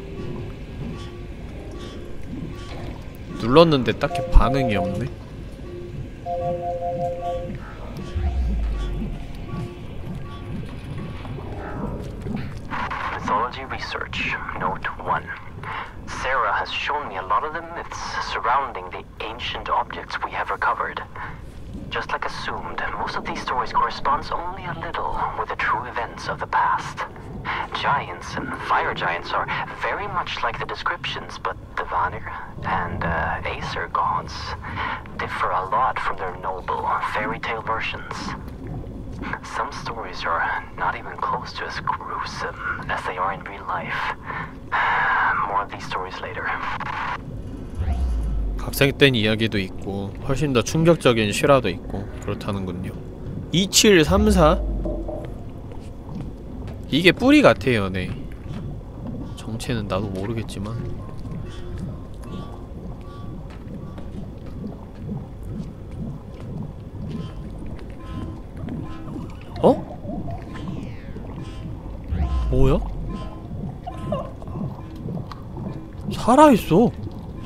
눌렀는데 딱히 반응이 없네? Archaeology Research, Note one. Sarah has shown me a lot of the myths surrounding the ancient objects we have recovered. Just like assumed, most of these stories corresponds only a little with the true events of the past. Giants and fire giants are very much like the descriptions, but the Vanir and uh, Aesir gods differ a lot from their noble fairy tale versions. Some stories are not even close to as gruesome as they are in real life. More of these stories later. 각색된 이야기도 있고 훨씬 더 충격적인 실화도 있고 그렇다는군요. 이칠삼사? 이게 뿌리 같아요. 네. 정체는 나도 모르겠지만 어? 뭐야? 살아있어.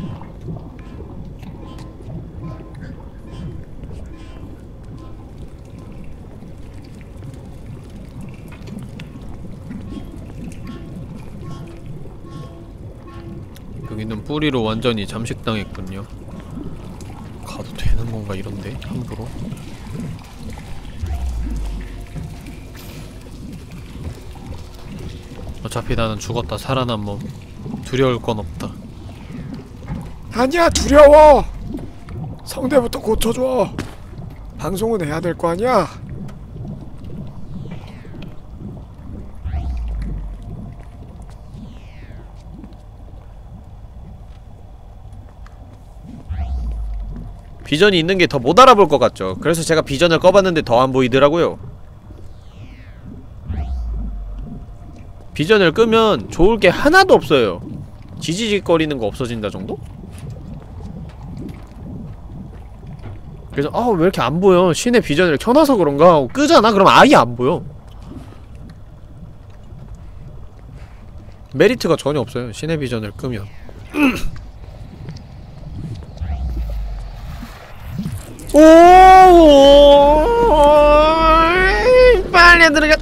여기는 뿌리로 완전히 잠식당했군요. 가도 되는 건가 이런데? 함부로? 어차피 나는 죽었다 살아난 몸. 두려울 건 없다. 아니야, 두려워. 성대부터 고쳐줘. 방송은 해야 될 거 아니야. 비전이 있는 게 더 못 알아볼 것 같죠. 그래서 제가 비전을 꺼봤는데 더 안 보이더라고요. 비전을 끄면 좋을 게 하나도 없어요. 지지직거리는 거 없어진다 정도? 그래서 아 왜 이렇게 안 보여? 신의 비전을 켜놔서 그런가 하고 끄잖아? 그럼 아예 안 보여. 메리트가 전혀 없어요. 신의 비전을 끄면. 오 빨리 들어가.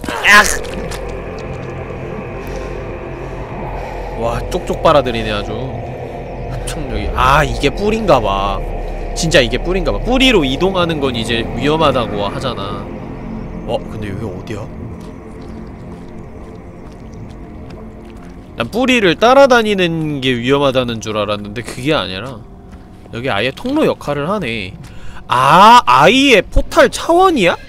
와 쪽쪽 빨아들이네 아주. 흡착력이. 아 이게 뿔인가봐. 진짜 이게 뿔인가봐. 뿌리로 이동하는 건 이제 위험하다고 하잖아. 어 근데 여기 어디야? 난 뿌리를 따라다니는 게 위험하다는 줄 알았는데 그게 아니라 여기 아예 통로 역할을 하네. 아 아이의 포탈 차원이야?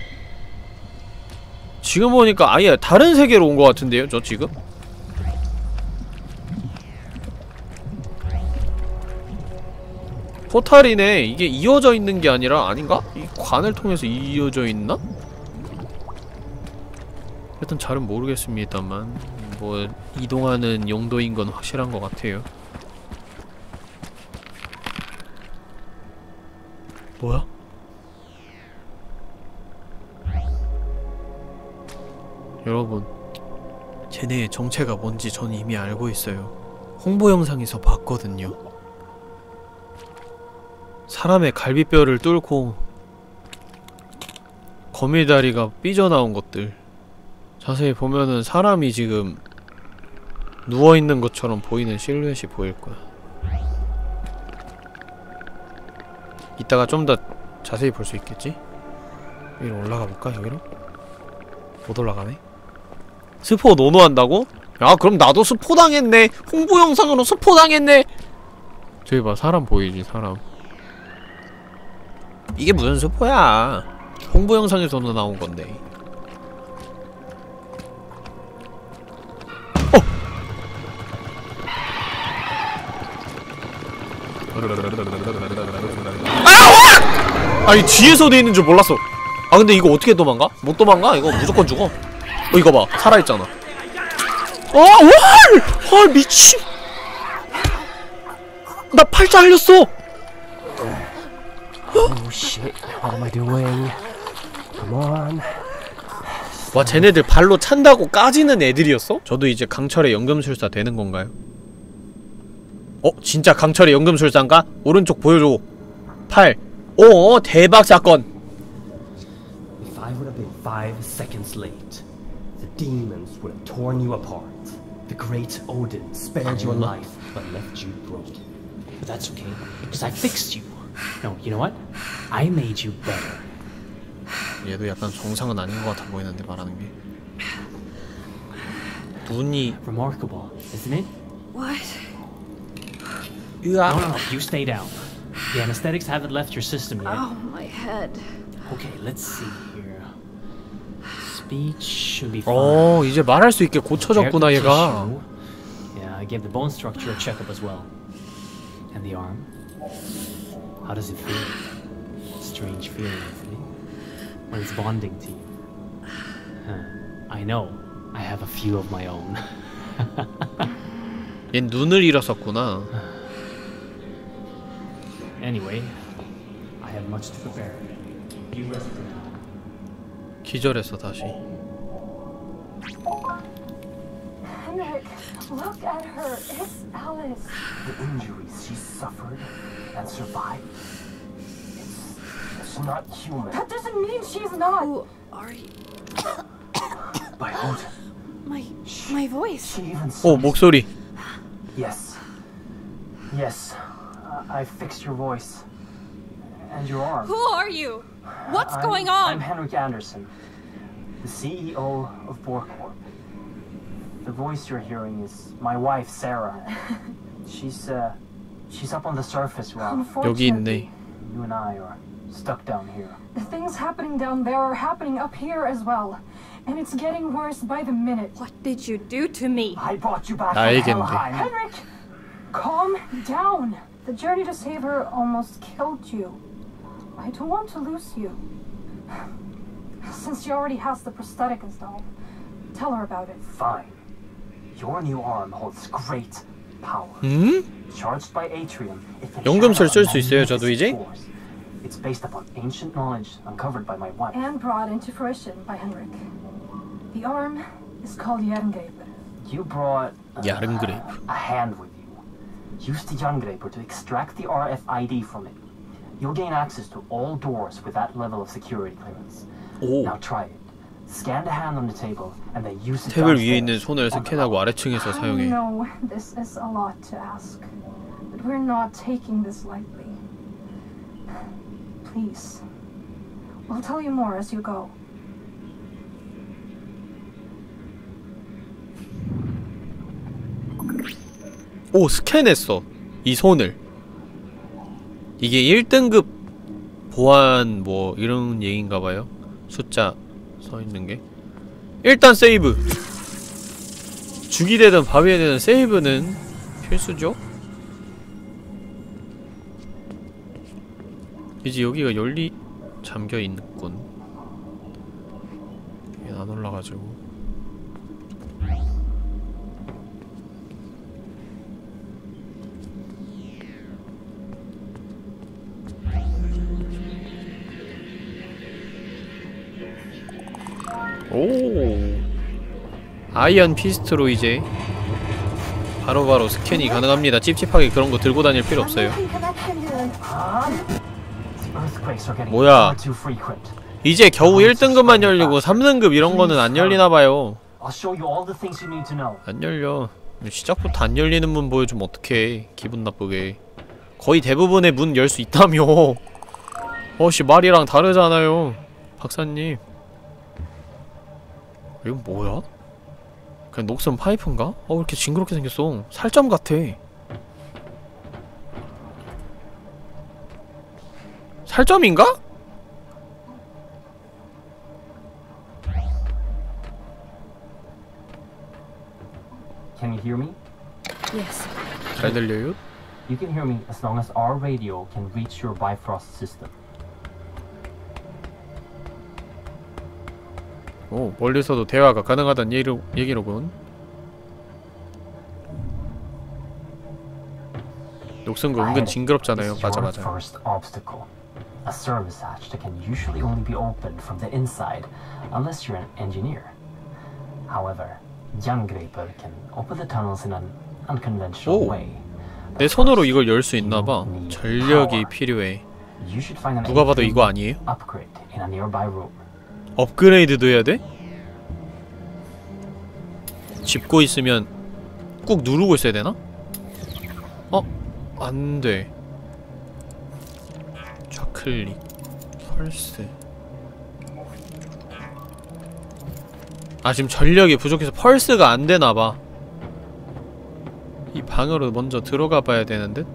지금 보니까 아예 다른 세계로 온 것 같은데요 저 지금? 포탈이네. 이게 이어져 있는 게 아니라 아닌가? 이 관을 통해서 이어져 있나? 일단 잘은 모르겠습니다만 뭐 이동하는 용도인 건 확실한 것 같아요. 뭐야? 여러분 쟤네의 정체가 뭔지 전 이미 알고 있어요. 홍보 영상에서 봤거든요. 사람의 갈비뼈를 뚫고 거미다리가 삐져나온 것들. 자세히 보면은 사람이 지금 누워있는 것처럼 보이는 실루엣이 보일 거야. 이따가 좀 더 자세히 볼 수 있겠지? 여기로 올라가 볼까? 여기로? 못 올라가네? 스포 노노한다고? 야 그럼 나도 스포 당했네. 홍보 영상으로 스포 당했네. 저기 봐 사람 보이지 사람. 이게 무슨 스포야? 홍보 영상에서도 나온 건데. 어! 아! 아니 뒤에서도 있는 줄 몰랐어. 아 근데 이거 어떻게 도망가? 못 도망가? 이거 무조건 죽어. 어 이거 봐 살아있잖아. 어! 월! 헐 미친. 나 팔 잘렸어. Oh shit, what am I doing? Come on. 와 쟤네들 발로 찬다고 까지는 애들이었어? 저도 이제 강철의 연금술사 되는 건가요? 어? 진짜 강철의 연금술사인가? 오른쪽 보여줘. 팔. 오 대박 사건. If I would have been five seconds late, the demons would have torn you apart. The great Odin spared your life, but left you broken. But that's okay, because I fixed you. No, you know what? I made you better. 얘도 약간 정상은 아닌 것 같아 보이는데 말하는 게. 눈이 remarkable, isn't it? What? No, no, no. You stay down. The anesthetics haven't left your system yet. Oh, my head. Okay, let's see here. Speech should be fine. 어, 이제 말할 수 있게 고쳐졌구나 얘가. Yeah, I gave the bone structure a checkup as well. And the arm. How does it feel? Strange feeling, isn't it? When it's bonding to you. Huh. I know. I have a few of my own. 얜 눈을 잃었었구나. Anyway, I have much to prepare. You rest for now. 기절했어 다시. Henrik, look at her. It's Alice. The injuries she suffered and survived. It's, it's not human. That doesn't mean she's not. Who are you? By Odin. My... my voice. She even 오, 목소리. Yes. Yes. Uh, I fixed your voice. And your arm. Who are you? What's I'm, going on? I'm Henrik Anderson, the C E O of Borcorp. The voice you're hearing is my wife, Sarah. She's, uh, she's up on the surface well. 여기 있네. You and I are stuck down here. The things happening down there are happening up here as well. And it's getting worse by the minute. What did you do to me? I brought you back 나에겐데. from Helheim. Henrik! Calm down. The journey to save her almost killed you. I don't want to lose you. Since she already has the prosthetic installed, tell her about it. Fine. Your new arm holds great power. 음? Charged by Atrium, it can 연금술 쓸 channel 수 있어요, 저도 magnetic 이제? force. It's based upon ancient knowledge uncovered by my wife. And brought into fruition by Henrik. The arm is called Jerngreper. You brought uh, Jerngreper. a hand with you. Use the Jerngreper to extract the R F I D from it. You'll gain access to all doors with that level of security clearance. 오. Now try it. Scan the hand on the table and then use it 탭을 위에 있는 downstairs. 손을 스캔하고 아래층에서 I 사용해. know this is a lot to ask, but we're not taking this lightly. Please. We'll tell you more as you go. 오, 스캔했어. 이 손을. 이게 일 등급 보안 뭐 이런 얘기인가봐요. 숫자 써있는 게. 일단 세이브. 죽이 되든 밥이 되든 세이브는 필수죠. 이제 여기가 열리 잠겨있군. 이게 안 올라가지고. 오, 아이언 피스트로 이제 바로바로 바로 스캔이 가능합니다. 찝찝하게 그런 거 들고 다닐 필요 없어요. 뭐야, 이제 겨우 일 등급만 열리고 삼 등급 이런 거는 안 열리나봐요. 안 열려. 시작부터 안 열리는 문 보여주면 어떡해. 기분 나쁘게. 거의 대부분의 문 열 수 있다며. 어씨, 말이랑 다르잖아요 박사님. 이건 뭐야? 그냥 녹슨 파이프인가? 어, 왜 이렇게 징그럽게 생겼어? 살점 같아. 살점인가? Can you hear me? Yes. 잘 들려요? You can hear me as long as our radio can reach your Bifrost system. 오, 멀리서도 대화가 가능하다는 얘기로, 얘기로군. 녹슨 거 은근 징그럽잖아요. 맞아 맞아. First obstacle. A service hatch that can usually only be opened from the inside unless you're an engineer. However, Jerngreper can open the tunnels in an unconventional 오, way. 내 손으로 이걸 열 수 있나봐. 전력이 필요해. 누가 봐도 이거 아니에요? Upgrade in a nearby room. 업그레이드도 해야 돼? 짚고 있으면 꾹 누르고 있어야 되나? 어? 안돼. 좌클릭 펄스. 아 지금 전력이 부족해서 펄스가 안되나봐. 이 방으로 먼저 들어가 봐야 되는 듯?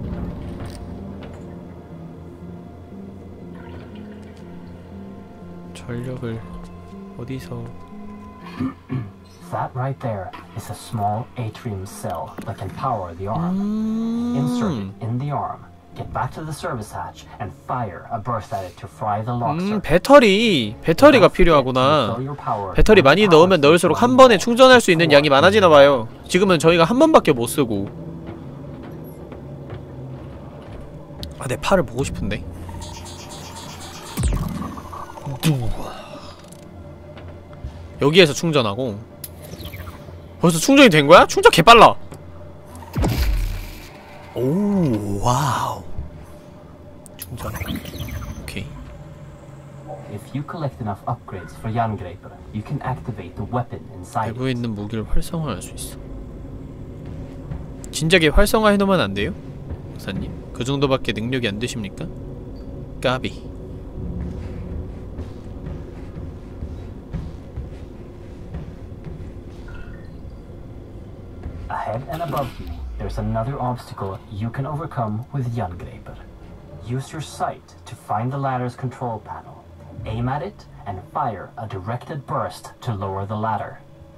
전력을 어디서? That right there is a small atrium cell that can power the arm. 음... Insert it in the arm. Get back to the service hatch and fire a burst at it to fry the lock 음, circuit. 배터리! 배터리가 필요하구나. 배터리 많이 넣으면 넣을수록 한 번에 충전할 수 있는 양이 많아지나봐요. 지금은 저희가 한 번밖에 못 쓰고. 아, 내 팔을 보고 싶은데. 여기에서 충전하고. 벌써 충전이 된 거야? 충전 개빨라! 오, 와우. 충전. 오케이. If you collect enough upgrades for Jerngripper, you can activate the weapon inside. 내부에 있는 무기를 활성화할 수 있어. 진작에 활성화해놓으면 안 돼요? 박사님, 그 정도밖에 능력이 안 되십니까? 까비. Ahead and above you, there's another obstacle you can overcome with Jerngripper. Use your sight to find the ladder's control panel. Aim at it and fire a directed burst to lower the ladder.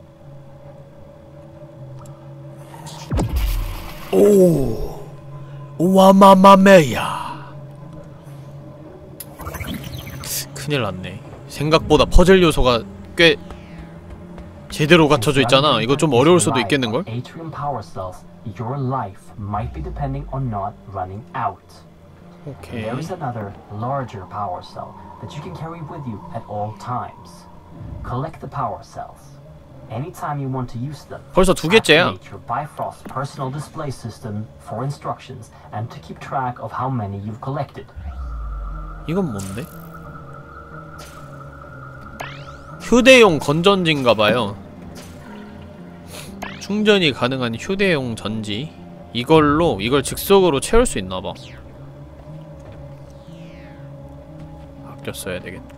오, 와마마메야. 큰일 났네. 생각보다 퍼즐 요소가 꽤 제대로 갖춰져 있잖아. 이거 좀 어려울 수도 있겠는걸? Atrium power cells, your life might be depending on not running out. Okay. There is another, larger power cell that you can carry with you at all times. Collect the power cells. Anytime you want to use them, 벌써 두 개째야. activate your Bifrost personal display system for instructions and to keep track of how many you've collected. 이건 뭔데? 휴대용 건전지인가봐요. 충전이 가능한 휴대용 전지. 이걸로 이걸 즉석으로 채울 수 있나봐. 아껴 써야 되겠고.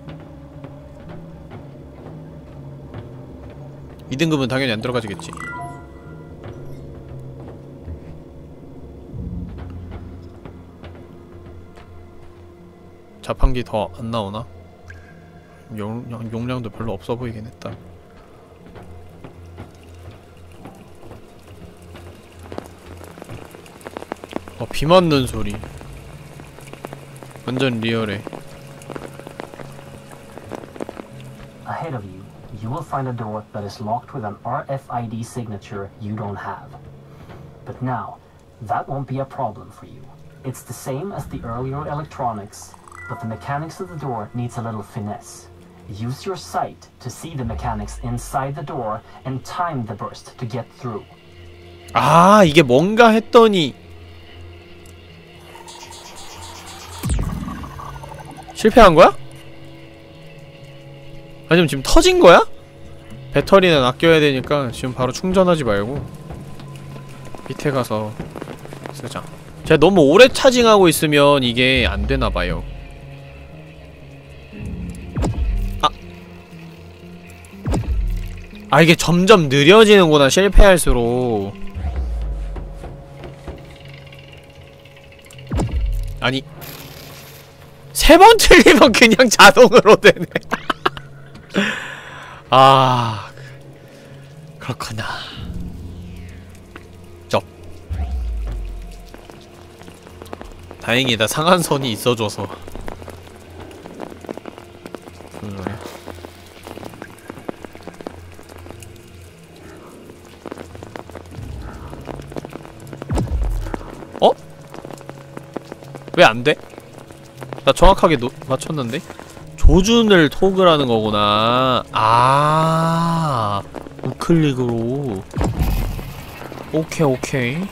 이 등급은 당연히 안 들어가지겠지. 자판기 더 안 나오나? 용, 용량도 별로 없어 보이긴 했다. 어, 비 맞는 소리. 완전 리얼해. Ahead of you, you will find a door that is locked with an R F I D signature you don't have. But now, that won't be a problem for you. It's the same as the earlier electronics, but the mechanics of the door needs a little finesse. Use your sight to see the mechanics inside the door and time the burst to get through. 아, 이게 뭔가 했더니 실패한 거야? 아니면 지금 터진 거야? 배터리는 아껴야 되니까 지금 바로 충전하지 말고 밑에 가서 쓰자. 제가 너무 오래 차징하고 있으면 이게 안 되나봐요. 아. 아, 이게 점점 느려지는구나, 실패할수록. 아니, 세 번 틀리면 그냥 자동으로 되네. 아, 그렇구나. 쩝. 다행이다, 상한선이 있어줘서. 그래. 어? 왜 안 돼? 나 정확하게 노, 맞췄는데? 조준을 토글하는 거구나. 아, 우클릭으로. 오케이, 오케이.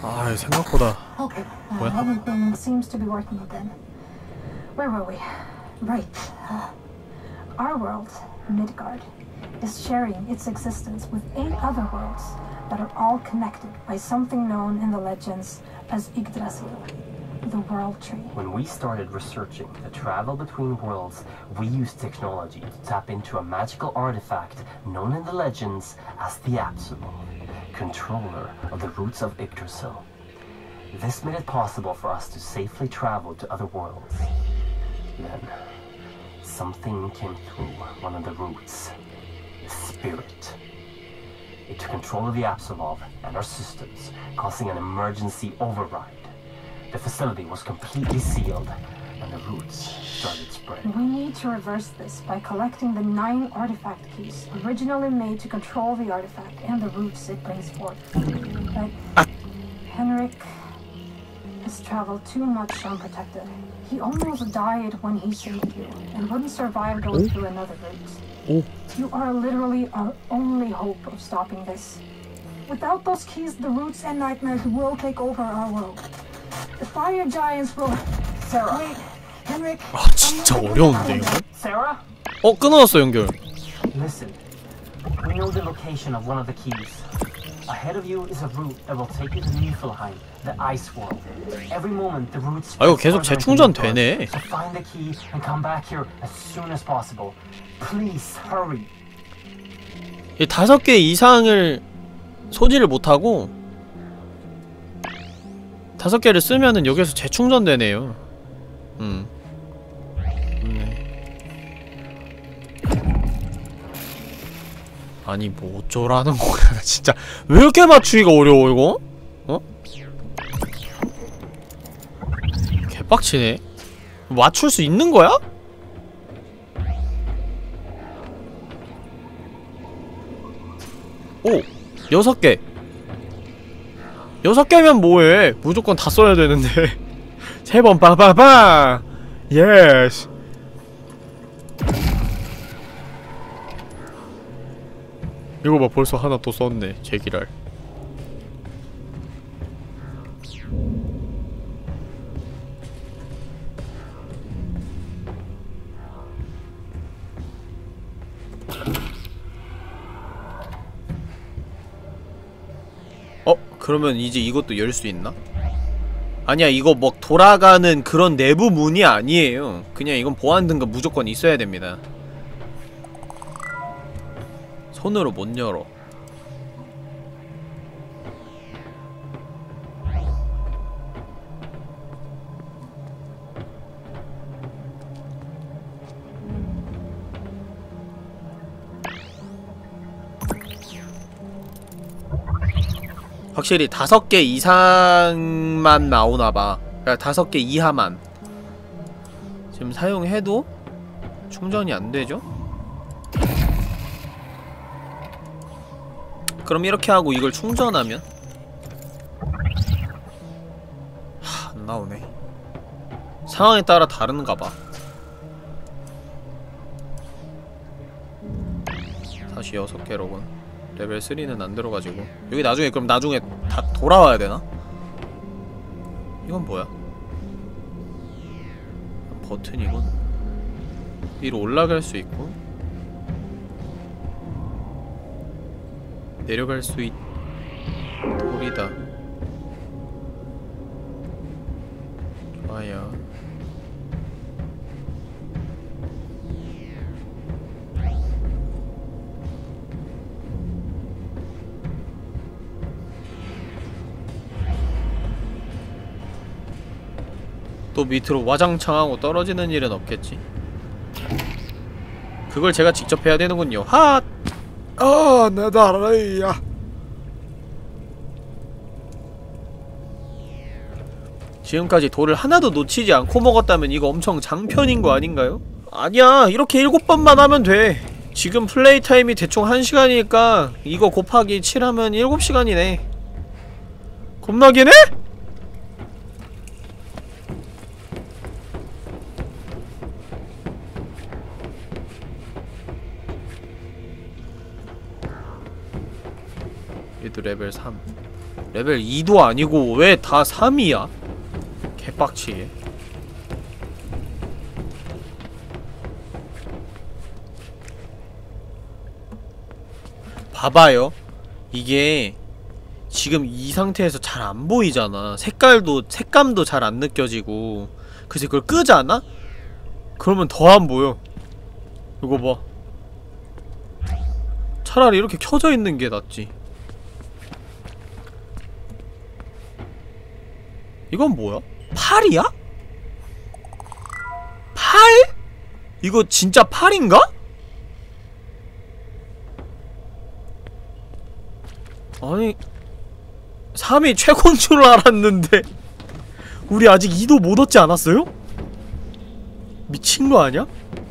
아, 생각보다. Okay, uh, 뭐야? everything seems to be working again. Where were we? Right. Uh, our world, Midgard, is sharing its existence with eight other worlds that are all connected by something known in the legends as Yggdrasil, the World Tree. When we started researching the travel between worlds, we used technology to tap into a magical artifact known in the legends as the Absol, controller of the roots of Yggdrasil. This made it possible for us to safely travel to other worlds. Then, something came through one of the roots. The spirit. It took control of the Absolov and our systems, causing an emergency override. The facility was completely sealed, and the roots started spreading. We need to reverse this by collecting the nine artifact keys originally made to control the artifact and the roots it brings forth. But Henrik has traveled too much unprotected. He almost died when he saved you, and wouldn't survive going through another route. You are literally our only hope of stopping this. Without those keys, the roots and nightmares will take over our world. The fire giants will... Sarah. Wait, Henrik. 아, 진짜 어려운데 이거? Sarah? 어, 끊어졌어 연결. Listen, we know the location of one of the keys. Ahead of you is a route that will take you to Niflheim, the ice world. Every moment the routes. 아, 이거 계속 재충전 되네. So find the key and come back here as soon as possible. Please hurry. 이 다섯 개 이상을 소지를 못하고 다섯 개를 쓰면은 여기서 재충전되네요. 음. 네. 아니 뭐 어쩌라는 거야 진짜. 왜 이렇게 맞추기가 어려워 이거? 어? 개빡치네. 맞출 수 있는 거야? 오! 여섯 개! 여섯 개면 뭐해? 무조건 다 써야 되는데. 세 번 빠바바! 예스! 이거 봐, 벌써 하나 또 썼네. 제기랄. 어? 그러면 이제 이것도 열 수 있나? 아니야, 이거 뭐 돌아가는 그런 내부 문이 아니에요. 그냥 이건 보안 등급 무조건 있어야 됩니다. 손으로 못 열어. 확실히 다섯 개 이상만 나오나봐. 그러니까 다섯 개 이하만. 지금 사용해도 충전이 안 되죠? 그럼 이렇게 하고 이걸 충전하면? 하, 안 나오네. 상황에 따라 다른가봐. 다시 여섯 개로군. 레벨 삼는 안 들어가지고. 여기 나중에 그럼 나중에 다 돌아와야 되나? 이건 뭐야? 버튼이군. 위로 올라갈 수 있고 내려갈 수 있... 돌이다. 좋아요. 또 밑으로 와장창하고 떨어지는 일은 없겠지? 그걸 제가 직접 해야 되는군요. 핫! 아, 내 다리야. 지금까지 돌을 하나도 놓치지 않고 먹었다면 이거 엄청 장편인 거 아닌가요? 아니야, 이렇게 일곱 번만 하면 돼. 지금 플레이 타임이 대충 한 시간이니까 이거 곱하기 칠 하면 일곱 시간이네. 겁나 기네? 얘도 레벨 삼. 레벨 이도 아니고 왜 다 삼이야? 개빡치게. 봐봐요. 이게 지금 이 상태에서 잘 안 보이잖아. 색깔도, 색감도 잘 안 느껴지고. 그래서 그걸 끄잖아? 그러면 더 안 보여. 이거 봐. 차라리 이렇게 켜져 있는 게 낫지. 이건 뭐야? 팔이야? 팔? 이거 진짜 팔인가? 아니 삼이 최고인 줄 알았는데 우리 아직 이도 못 얻지 않았어요? 미친거 아냐?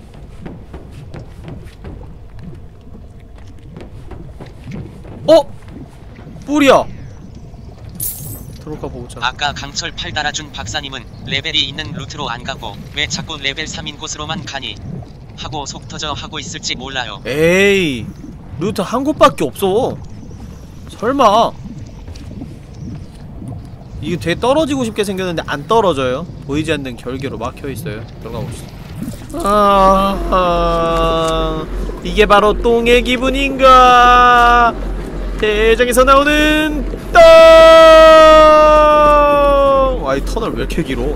어? 뿔이야. 들어가 보자. 아까 강철 팔 달아준 박사님은 레벨이 있는 루트로 안 가고 왜 자꾸 레벨 삼인 곳으로만 가니? 하고 속 터져 하고 있을지 몰라요. 에이, 루트 한 곳밖에 없어. 설마. 이게 되게 떨어지고 싶게 생겼는데 안 떨어져요. 보이지 않는 결계로 막혀있어요. 들어가 봅시다. 아, 아, 이게 바로 똥의 기분인가? 대장에서 나오는 똥! 아이 터널 왜 이렇게 길어?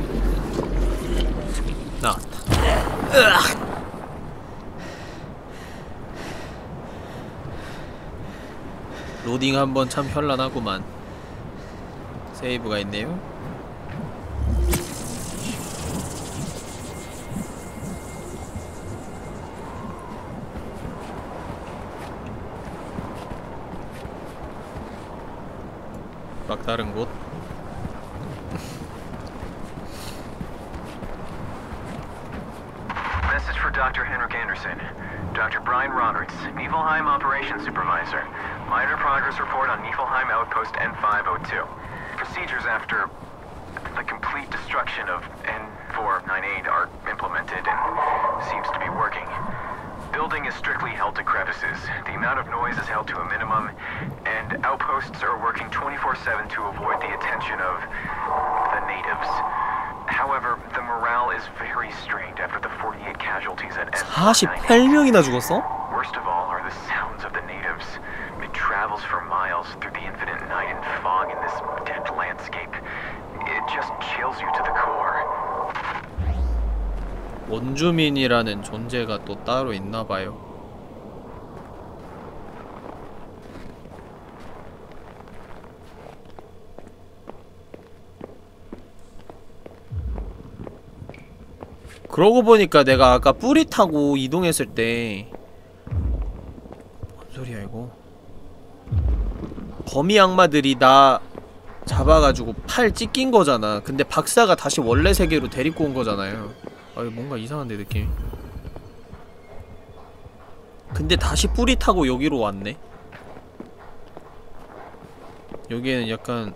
나왔다. 으악. 로딩 한번 참 현란하구만. 세이브가 있네요. 막다른 곳. Message for Doctor Henrik Anderson. Doctor Brian Roberts, Niflheim Operations Supervisor. Minor progress report on Niflheim Outpost N five oh two. Procedures after the complete destruction of N four ninety-eight are implemented and seems to be working. Building is strictly held to crevices. The amount of noise is held to a minimum, and outposts are working twenty-four seven to avoid the attention of the natives. However, the morale is very strained after the forty-eight casualties at N four ninety-eight. 사십팔 명이나 죽었어? Worst of all are the sounds of the natives. It travels for miles through the infinite night and fog in this dead landscape. It just chills you to the core. 원주민이라는 존재가 또 따로 있나봐요. 그러고 보니까 내가 아까 뿌리 타고 이동했을 때 뭔 소리야 이거? 거미 악마들이 나 잡아가지고 팔 찢긴 거잖아. 근데 박사가 다시 원래 세계로 데리고 온 거잖아요. 아 이거 뭔가 이상한데 느낌이. 근데 다시 뿌리 타고 여기로 왔네. 여기에는 약간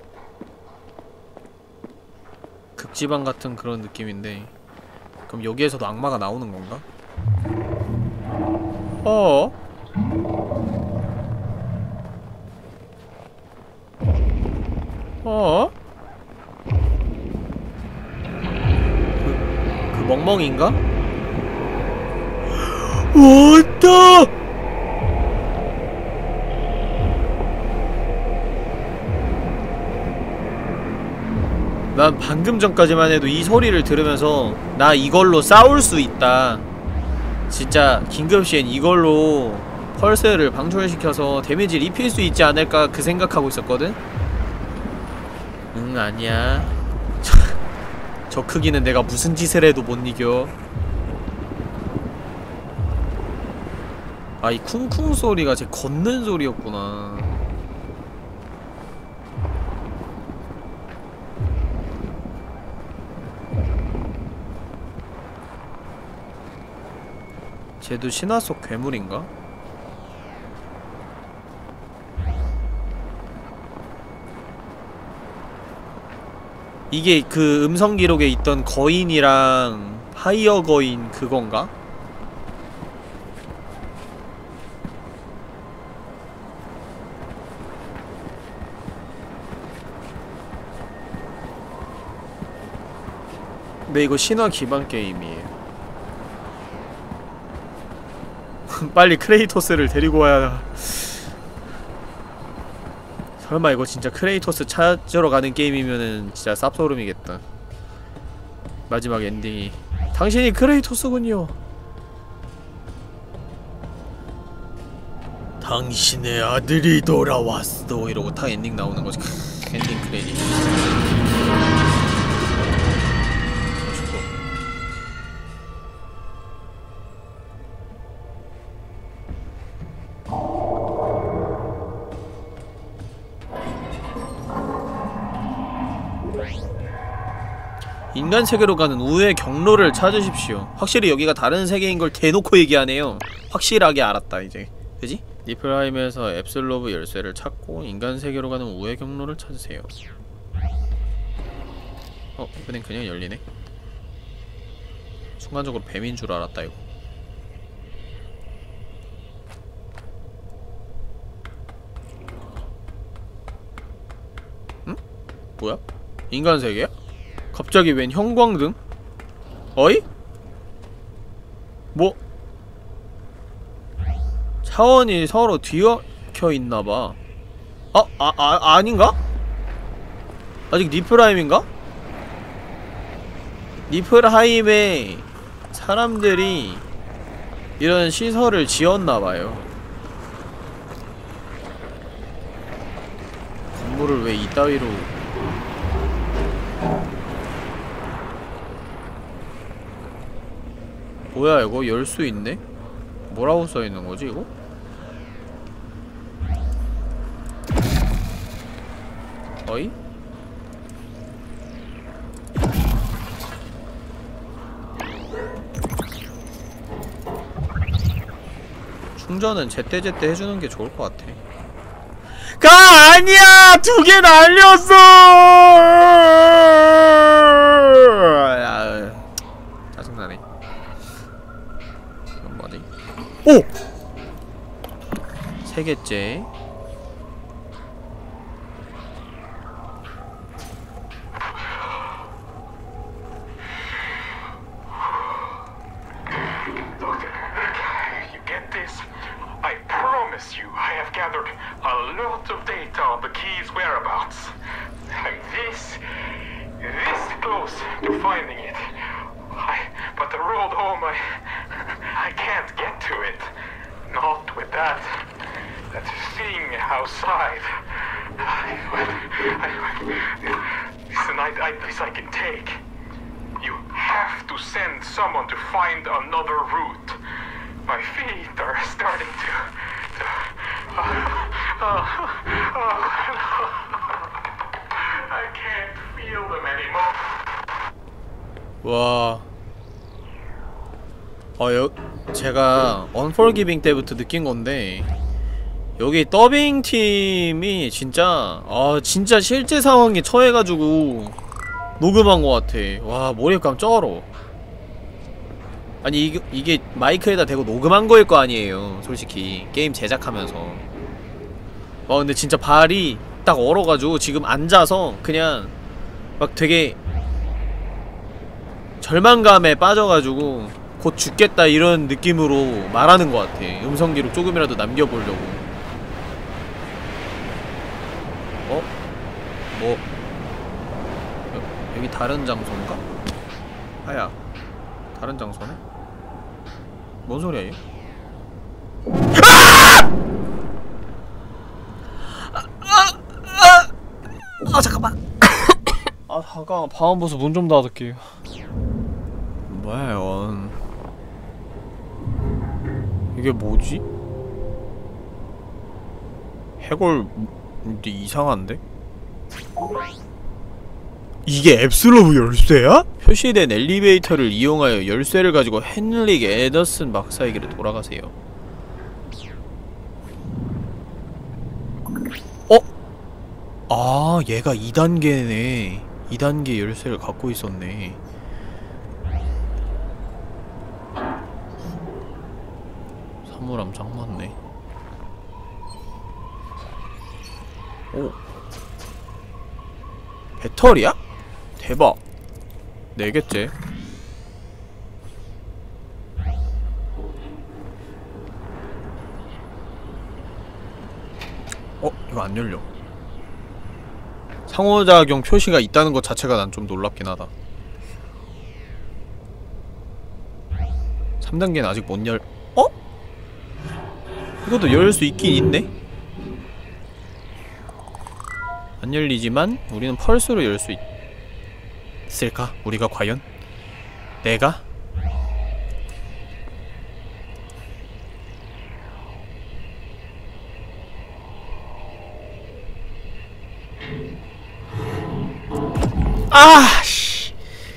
극지방 같은 그런 느낌인데 그럼 여기에서도 악마가 나오는 건가? 어? 어? 그, 그 멍멍인가? 왔다! 난 방금 전까지만 해도 이 소리를 들으면서 나 이걸로 싸울 수 있다. 진짜 긴급시엔 이걸로 펄스를 방출시켜서 데미지를 입힐 수 있지 않을까 그 생각하고 있었거든? 응 아니야. 저, 저 크기는 내가 무슨 짓을 해도 못 이겨. 아 이 쿵쿵 소리가 제 걷는 소리였구나. 쟤도 신화 속 괴물인가? 이게 그 음성 기록에 있던 거인이랑 하이어 거인 그건가? 근데 이거 신화 기반 게임이에요. 빨리 크레이토스를 데리고 와야. 설마 이거 진짜 크레이토스 찾으러 가는 게임이면은 진짜 쌉소름이겠다. 마지막 엔딩이 당신이 크레이토스군요. 당신의 아들이 돌아왔어 이러고 딱 엔딩 나오는 거지. 엔딩 크레딧. 인간 세계로 가는 우회의 경로를 찾으십시오. 확실히 여기가 다른 세계인 걸 대놓고 얘기하네요. 확실하게 알았다 이제. 그지? 니플하임에서 앱슬로브 열쇠를 찾고 인간 세계로 가는 우회 경로를 찾으세요. 어, 이번엔 그냥 열리네. 순간적으로 뱀인 줄 알았다 이거. 응? 뭐야? 인간 세계야? 갑자기 웬 형광등? 어이? 뭐? 차원이 서로 뒤엉켜 있나봐. 아, 아, 아, 아닌가? 아직 니플하임인가? 니플하임에 사람들이 이런 시설을 지었나봐요. 건물을 왜 이따위로. 뭐야 이거? 열 수 있네? 뭐라고 써있는거지 이거? 어이? 충전은 제때제때 해주는게 좋을것 같아. 가! 아니야! 두 개 날렸어! 야, 짜증나네. 이건 뭐지? 오! 세 개째. 와. 어, 여, 제가 언포기빙 때부터 느낀 건데 여기 더빙 팀이 진짜 아 진짜 실제 상황에 처해가지고 녹음한 것 같아. 와, 몰입감 쩔어. 아니 이게, 이게 마이크에다 대고 녹음한 거일 거 아니에요 솔직히 게임 제작하면서. 와, 근데 진짜 발이 딱 얼어가지고 지금 앉아서 그냥 막 되게 절망감에 빠져가지고 곧 죽겠다 이런 느낌으로 말하는 것 같아. 음성기록 조금이라도 남겨보려고. 어? 뭐 여, 여기 다른 장소인가? 아야, 다른 장소네? 뭔 소리야 얘? 아! 아! 아! 아 잠깐만. 아 잠깐 방음 보서 문 좀 닫을게요. 뭐야 이건? 이게 뭐지? 해골 근데 이상한데? 이게 앱슬로브 열쇠야? 표시된 엘리베이터를 이용하여 열쇠를 가지고 헨릭 에더슨 박사에게로 돌아가세요. 어? 아, 얘가 이 단계네. 이 단계 열쇠를 갖고 있었네. 사물함 짱 많네. 오. 배터리야? 대박. 네 개째. 어? 이거 안 열려. 상호작용 표시가 있다는 것 자체가 난 좀 놀랍긴 하다. 삼 단계는 아직 못 열... 어? 이것도 열 수 있긴 있네? 안 열리지만 우리는 펄스로 열 수 있을까? 우리가 과연? 내가? 아, 씨.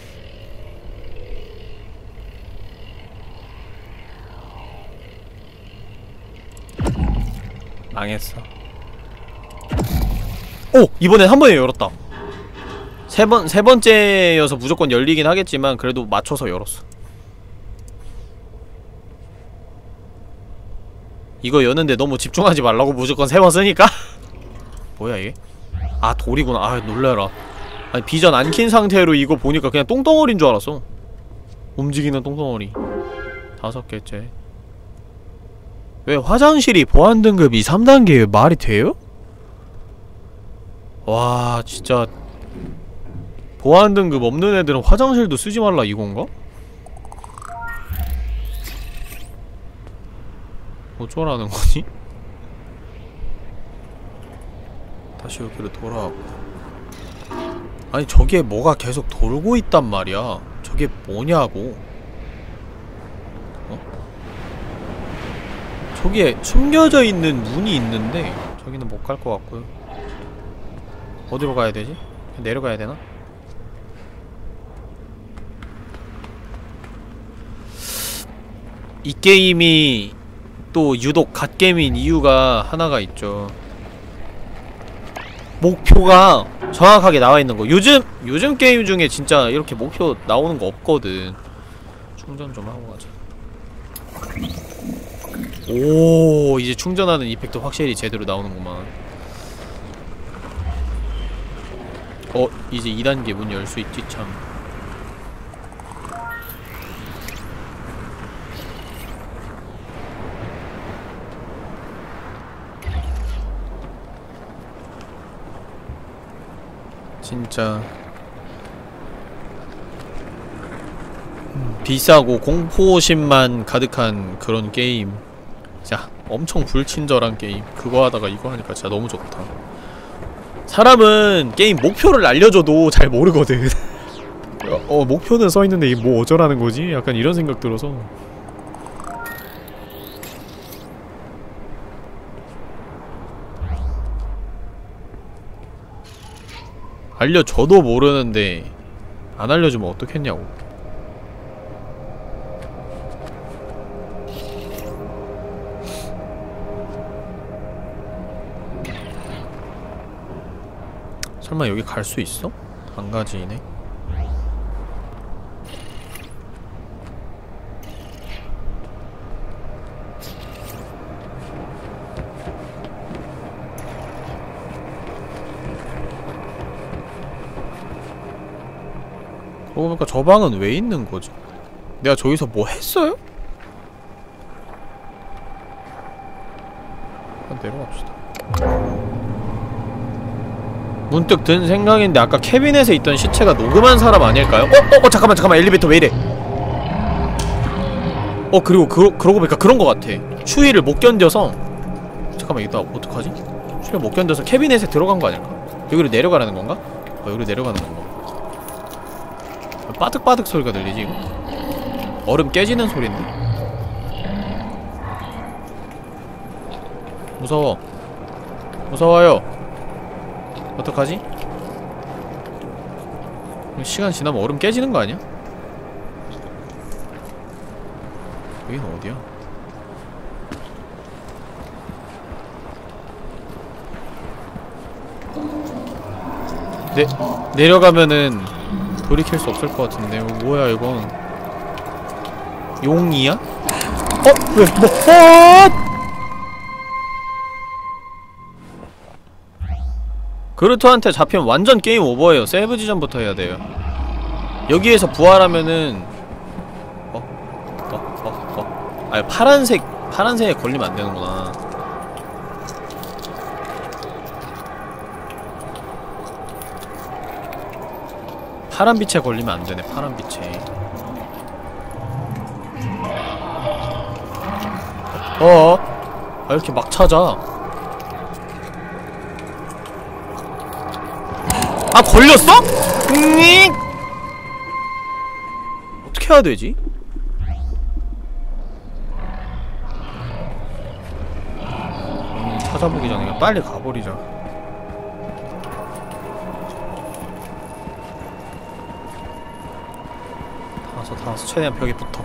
망했어. 오! 이번엔 한 번에 열었다. 세 번, 세 번째여서 무조건 열리긴 하겠지만 그래도 맞춰서 열었어. 이거 여는데 너무 집중하지 말라고 무조건 세 번 쓰니까? 뭐야 이게? 아 돌이구나. 아 놀래라. 아니 비전 안 킨 상태로 이거 보니까 그냥 똥덩어리인 줄 알았어. 움직이는 똥덩어리. 다섯 개째. 왜 화장실이 보안 등급이 삼 단계에 말이 돼요? 와 진짜 보안 등급 없는 애들은 화장실도 쓰지 말라 이건가? 어쩌라는 거지? 다시 여기로 돌아왔고. 아니 저게 뭐가 계속 돌고 있단 말이야. 저게 뭐냐고. 어? 저기에 숨겨져 있는 문이 있는데 저기는 못 갈 것 같고요. 어디로 가야 되지? 그냥 내려가야 되나? 이 게임이 또 유독 갓게임인 이유가 하나가 있죠. 목표가 정확하게 나와있는 거. 요즘 요즘 게임 중에 진짜 이렇게 목표 나오는 거 없거든. 충전 좀 하고 가자. 오, 이제 충전하는 이펙트 확실히 제대로 나오는구만. 어, 이제 이 단계 문 열 수 있지 참. 진짜 음, 비싸고 공포심만 가득한 그런 게임. 진짜 엄청 불친절한 게임. 그거 하다가 이거 하니까 진짜 너무 좋다. 사람은 게임 목표를 알려줘도 잘 모르거든. 어, 목표는 써있는데 이게 뭐 어쩌라는 거지? 약간 이런 생각 들어서. 알려줘도 모르는데 안 알려주면 어떡했냐고. 설마 여기 갈 수 있어? 안 가지네. 그러고 보니까 저 방은 왜 있는 거지? 내가 저기서 뭐 했어요? 한번 내려갑시다. 문득 든 생각인데 아까 캐비넷에 있던 시체가 녹음한 사람 아닐까요? 어? 어? 어? 잠깐만 잠깐만 엘리베이터 왜 이래? 어 그리고 그러, 그러고 보니까 그런 거 같아. 추위를 못 견뎌서. 잠깐만 이거 나 어떡하지? 추위를 못 견뎌서 캐비넷에 들어간 거 아닐까? 여기로 내려가라는 건가? 어 여기로 내려가는 건가? 빠득빠득 소리가 들리지 이거? 얼음 깨지는 소린데? 무서워. 무서워요. 어떡하지? 시간 지나면 얼음 깨지는 거 아니야? 여긴 어디야? 내, 내려가면은 돌이킬 수 없을 것 같은데. 뭐야 이건? 용이야? 어? 왜? 뭐? 어? 그루트한테 잡히면 완전 게임 오버예요. 세이브 지점부터 해야 돼요. 여기에서 부활하면은 어? 어? 어? 어? 아니 파란색 파란색에 걸리면 안 되는구나. 파란빛에 걸리면 안되네. 파란빛에. 어어? 아 이렇게 막 찾아. 아 걸렸어? 응. 어떻게 해야 되지? 음, 찾아보기 전에 그냥 빨리 가버리자. 타서 타서 최대한 벽에 붙어.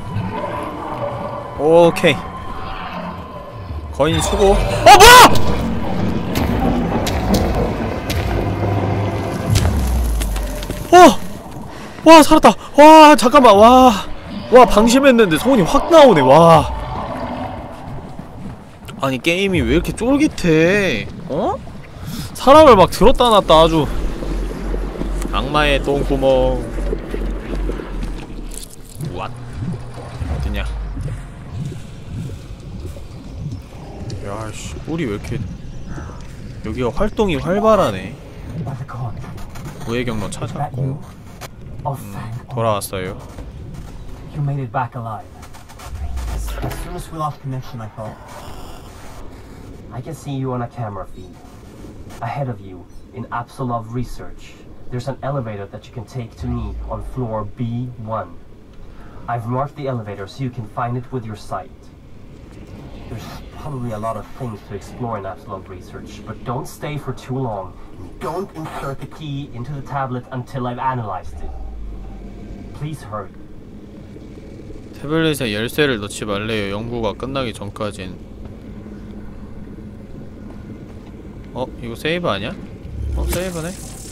오케이. 거인 수고. 어 뭐야! 와! 와 살았다. 와 잠깐만. 와. 와 방심했는데 손이 확 나오네. 와. 아니 게임이 왜 이렇게 쫄깃해? 어? 사람을 막 들었다 놨다 아주. 악마의 똥구멍. 왓? 어디냐? 야씨 뿔이 왜 이렇게 여기가 활동이 활발하네. 우회 경로 찾았고 음, 돌아왔어요. You made it back alive. As soon as we lost connection, I thought I can see you on a camera feed. Ahead of you, in Absolov Research, there's an elevator that you can take to me on floor B one. I've marked the elevator so you can find it with your sight. There's probably a lot of things to explore in Absolov Research, but don't stay for too long. Don't insert the key into the tablet until I've analyzed it. Please hurry. 태블릿에 열쇠를 넣지 말래요. 연구가 끝나기 전까진. 어? 이거 세이브 아니야? 어? 세이브네?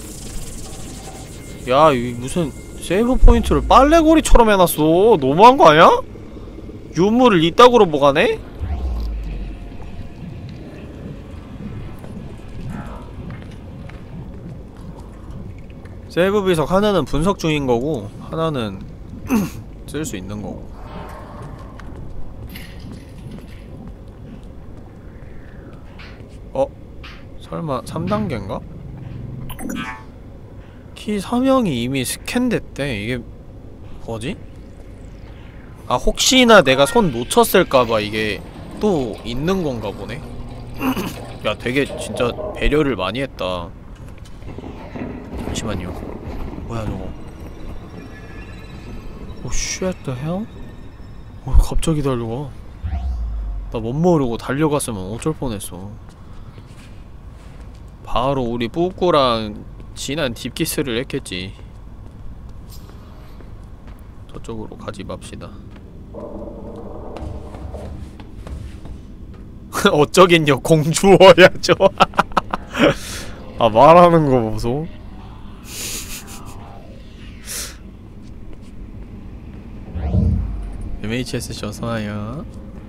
야, 이 무슨 세이브 포인트를 빨래고리처럼 해놨어. 너무한 거 아니야? 유물을 이따구로 보관해? 세이브 비석 하나는 분석 중인 거고 하나는 쓸 수 있는 거고. 어? 설마 삼 단계인가? 키 서명이 이미 스캔됐대. 이게 뭐지? 아 혹시나 내가 손 놓쳤을까봐 이게 또 있는 건가 보네. 야 되게 진짜 배려를 많이 했다. 잠시만요. 뭐야 저거. 오 shit the hell? 어 갑자기 달려가. 나 못 모르고 달려갔으면 어쩔 뻔했어. 바로 우리 뿌꾸랑 진한 딥키스를 했겠지. 저쪽으로 가지 맙시다. 어쩌겠냐 공주어야죠. 아 말하는 거 보소. 엠에이치에스 저서와요.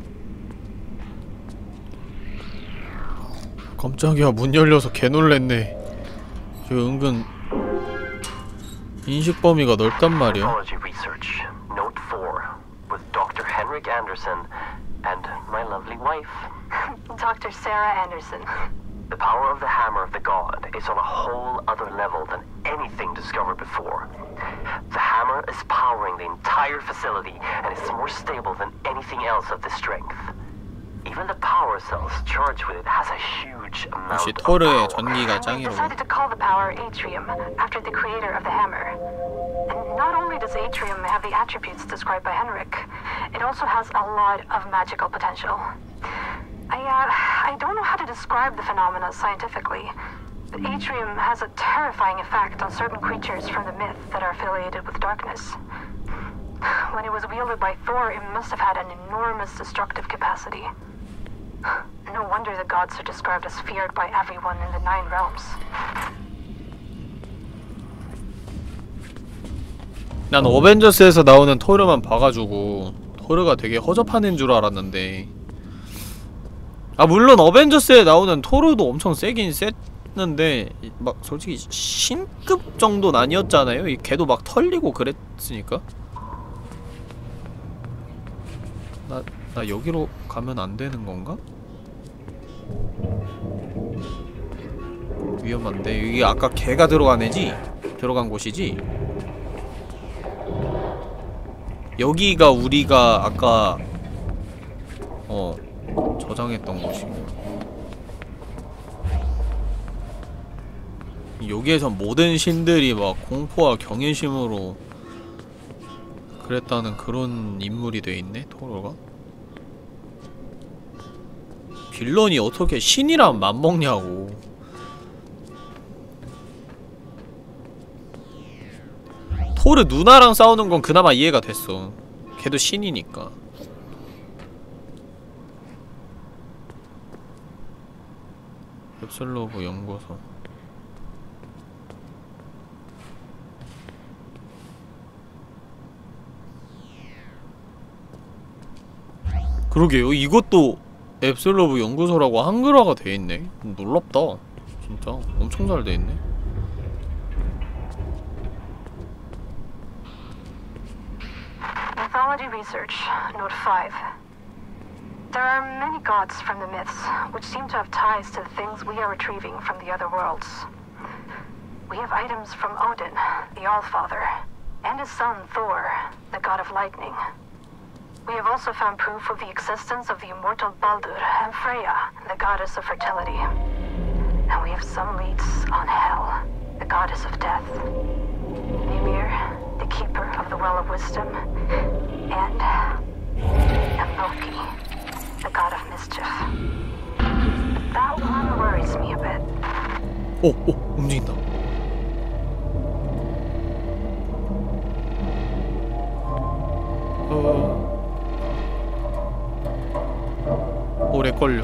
깜짝이야 문 열려서 개놀랬네. 저 은근 인식 범위가 넓단 말이야. Note four with Doctor Henrik Anderson and my lovely wife. Doctor Sarah Anderson. The power of the hammer of the god is on a whole other level than anything discovered before. The hammer is powering the entire facility and is more stable than anything else of this strength. Even the power cells charged with it has a huge amount 역시 of 토르의 power. 전기가 We 짱이로. decided to call the power Atrium after the creator of the hammer. And not only does Atrium have the attributes described by Henrik, it also has a lot of magical potential. I, uh, I don't know how to describe the phenomena scientifically, but Atrium has a terrifying effect on certain creatures from the myth that are affiliated with darkness. When it was wielded by Thor, it must have had an enormous destructive capacity. No wonder the gods are described as feared by everyone in the Nine Realms. 난 어벤져스에서 나오는 토르만 봐가지고 토르가 되게 허접한 애인 줄 알았는데, 아 물론 어벤져스에 나오는 토르도 엄청 세긴 셌는데 막 솔직히 신급 정도는 아니었잖아요. 이 걔도 막 털리고 그랬으니까. 나, 나 여기로 가면 안 되는 건가? 위험한데. 여기 아까 걔가 들어간 애지? 들어간 곳이지? 여기가 우리가 아까 어 저장했던 곳이고, 여기에선 모든 신들이 막 공포와 경외심으로 그랬다는 그런 인물이 돼있네, 토로가? 빌런이 어떻게 신이랑 맞먹냐고. 토르 누나랑 싸우는 건 그나마 이해가 됐어. 걔도 신이니까. 앱슬로브 연구소. 그러게요. 이것도 앱슬로브 연구소라고 한글화가 돼있네. 놀랍다. 진짜 엄청 잘 돼있네. Mythology Research, Note five. There are many gods from the myths, which seem to have ties to the things we are retrieving from the other worlds. We have items from Odin, the Allfather, and his son Thor, the god of lightning. We have also found proof of the existence of the immortal Baldur and Freya, the goddess of fertility. And we have some leads on Hel, the goddess of death. Mimir, the keeper of the Well of Wisdom, and, and Loki, the god of mischief. That one worries me a bit. 오, 오, 움직인다. 어... 오래 걸려.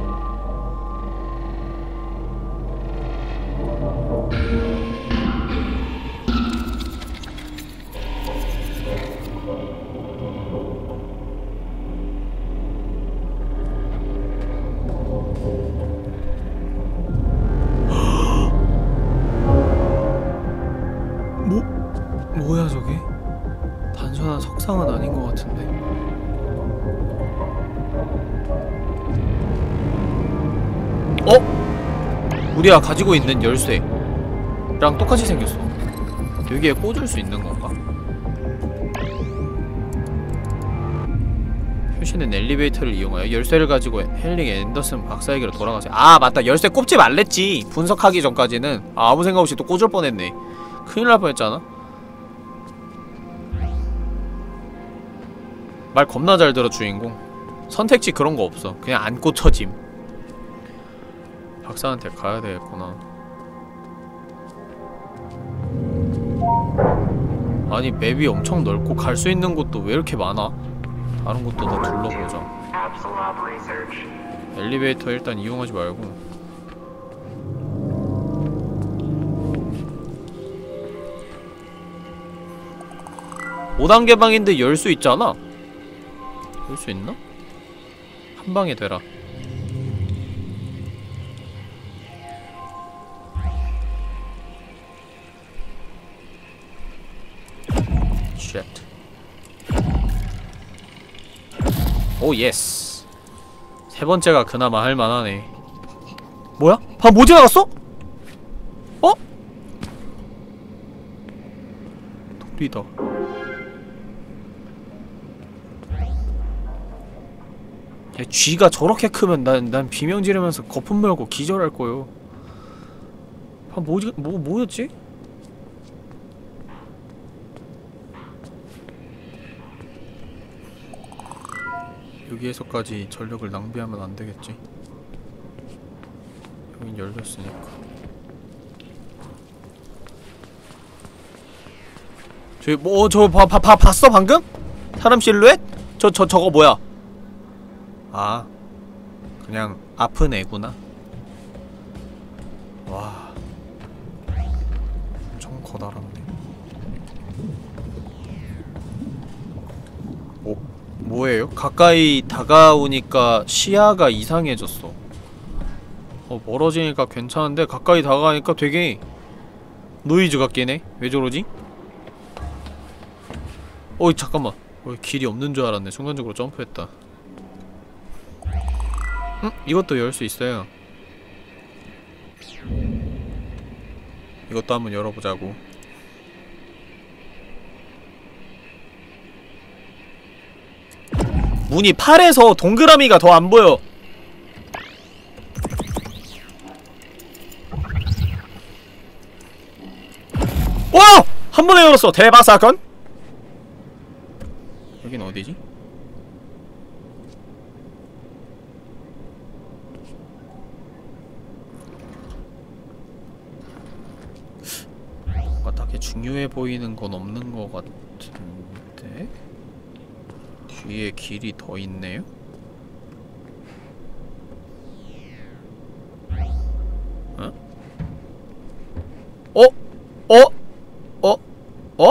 뭐? 뭐야 저게? 단순한 석상은 아닌 것 같은데. 어? 우리가 가지고 있는 열쇠랑 똑같이 생겼어. 여기에 꽂을 수 있는 건가? 표시는 엘리베이터를 이용하여 열쇠를 가지고 헨리 앤더슨 박사에게로 돌아가세요. 아 맞다, 열쇠 꼽지 말랬지. 분석하기 전까지는. 아, 아무 생각 없이 또 꽂을 뻔했네. 큰일 날 뻔했잖아. 말 겁나 잘 들어 주인공. 선택지 그런 거 없어. 그냥 안 꽂혀짐. 박사한테 가야 되겠구나. 아니 맵이 엄청 넓고 갈 수 있는 곳도 왜 이렇게 많아? 다른 곳도 다 둘러보자. 엘리베이터 일단 이용하지 말고. 오 단계 방인데 열 수 있잖아? 열 수 있나? 한 방에 되라. 쉣. 오 예스. 세 번째가 그나마 할만하네. 뭐야? 방 뭐 지나갔어? 어? 돌이다. 야, 쥐가 저렇게 크면 난, 난 비명 지르면서 거품 물고 기절할 거요. 방 뭐지? 뭐, 뭐였지? 여기에서까지 전력을 낭비하면 안 되겠지. 여긴 열렸으니까. 저기 뭐 저 봐 봐 봐 봤어 방금? 사람 실루엣? 저 저 저거 뭐야? 아, 그냥 아픈 애구나. 와, 엄청 커다랗네. 오, 뭐예요? 가까이 다가오니까 시야가 이상해졌어. 어, 멀어지니까 괜찮은데 가까이 다가가니까 되게 노이즈가 깨네? 왜 저러지? 어이 잠깐만. 어, 길이 없는 줄 알았네. 순간적으로 점프했다. 응? 이것도 열 수 있어요. 이것도 한번 열어보자고. 문이 팔에서 동그라미가 더 안 보여. 와! 한 번에 열었어. 대박 사건. 여긴 어디지? 뭔가 딱히 중요해 보이는 건 없는 것 같은데? 뒤에 길이 더 있네요? 어? 어? 어? 어? 어?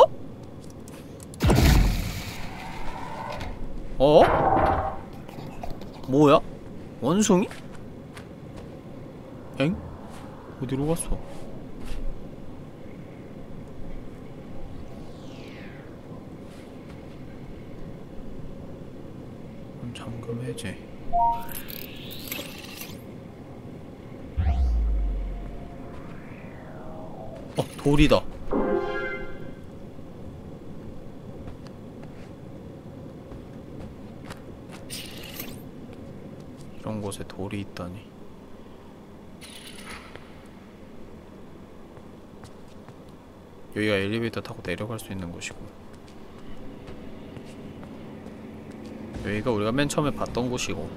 어? 뭐야? 원숭이? 엥? 어디로 갔어? 잠금 해제. 어, 돌이다. 이런 곳에 돌이 있다니. 여기가 엘리베이터 타고 내려갈 수 있는 곳이고, 여기가 우리가 맨 처음에 봤던 곳이고.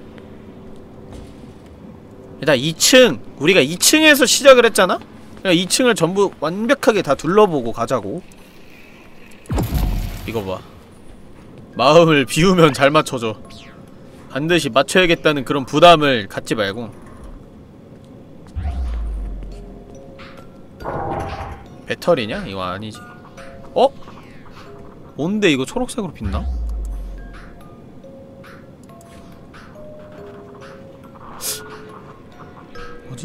일단 이 층! 우리가 이 층에서 시작을 했잖아? 그러니까 이 층을 전부 완벽하게 다 둘러보고 가자고. 이거 봐. 마음을 비우면 잘 맞춰져. 반드시 맞춰야겠다는 그런 부담을 갖지 말고. 배터리냐? 이거 아니지. 어? 뭔데 이거 초록색으로 빛나? 뭐지?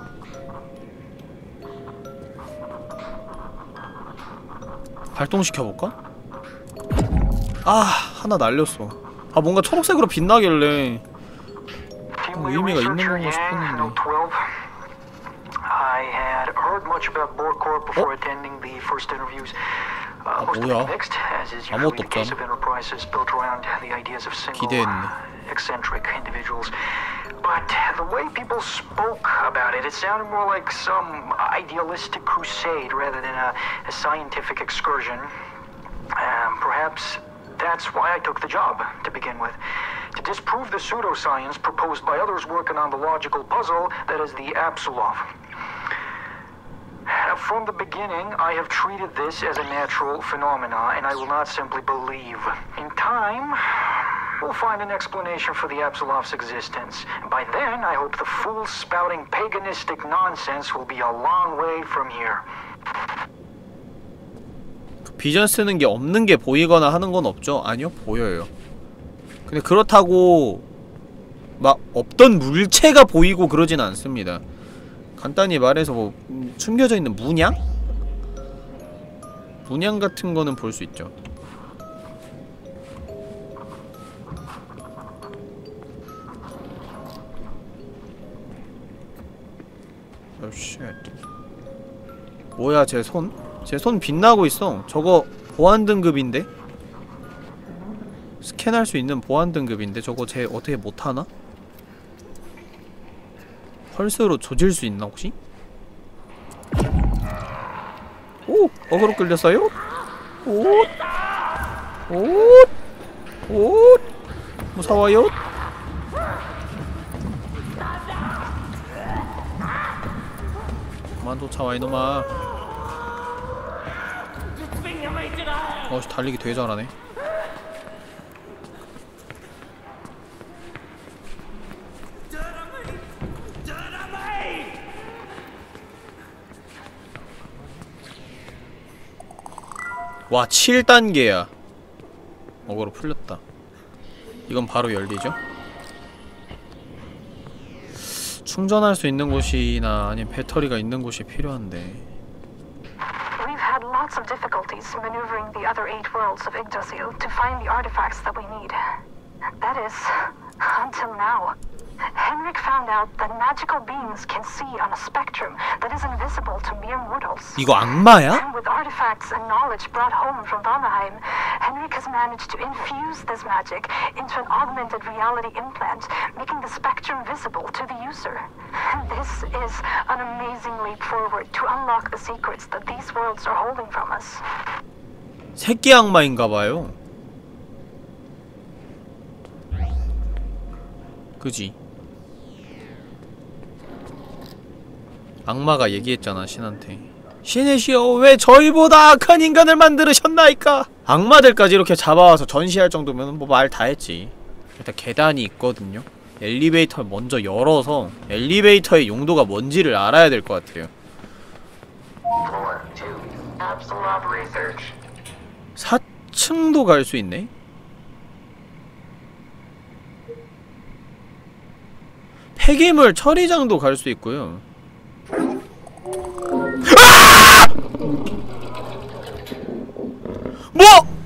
발동시켜볼까? 아, 하나 날렸어. 아, 뭔가 초록색으로 빛나길래 어, 의미가 있는 건가 싶었는데. I had heard much about Borcorp before attending the first interviews. Uh, most of it mixed, as is usually the case of enterprises built around the ideas of single, eccentric individuals. But the way people spoke about it, it sounded more like some idealistic crusade rather than a, a scientific excursion. Um, perhaps that's why I took the job, to begin with. To disprove the pseudoscience proposed by others working on the logical puzzle that is the Apsilov. From the beginning, I have treated this as a natural phenomena, and I will not simply believe. In time, we'll find an explanation for the Apsilov's existence. And by then, I hope the fools spouting paganistic nonsense will be a long way from here. 비전 쓰는 게 없는 게 보이거나 하는 건 없죠? 아니요, 보여요. 근데 그렇다고 막 없던 물체가 보이고 그러진 않습니다. 간단히 말해서 뭐 음, 숨겨져 있는 문양? 문양 같은 거는 볼 수 있죠. 오 쉣. 뭐야 제 손? 제 손 빛나고 있어. 저거 보안 등급인데? 스캔할 수 있는 보안 등급인데 저거 쟤 어떻게 못하나? 펄스로 조질 수 있나 혹시? 오! 어그로 끌렸어요? 오! 오! 오! 무서워요? 그만 쫓아와 이놈아. 어씨 달리기 되게 잘하네. 와, 칠 단계야. 어그로 풀렸다. 이건 바로 열리죠? 충전할 수 있는 곳이나 아니면 배터리가 있는 곳이 필요한데. We've had lots of difficulties maneuvering the other eight worlds of Yggdrasil to find the artifacts that we need. That is, until now. Henrik found out that magical beings can see on a spectrum that is invisible to mere mortals. 이거 악마야? And with artifacts and knowledge brought home from Valheim, Henrik has managed to infuse this magic into an augmented reality implant, making the spectrum visible to the user. This is an amazing leap forward to unlock the secrets that these worlds are holding from us. 새끼 악마인가봐요. 그지? 악마가 얘기했잖아, 신한테. 신이시여, 왜 저희보다 악한 인간을 만들으셨나이까? 악마들까지 이렇게 잡아와서 전시할 정도면 뭐 말 다 했지. 일단 계단이 있거든요. 엘리베이터를 먼저 열어서 엘리베이터의 용도가 뭔지를 알아야 될 것 같아요. 사 층도 갈 수 있네? 폐기물 처리장도 갈 수 있고요. 아! 뭐?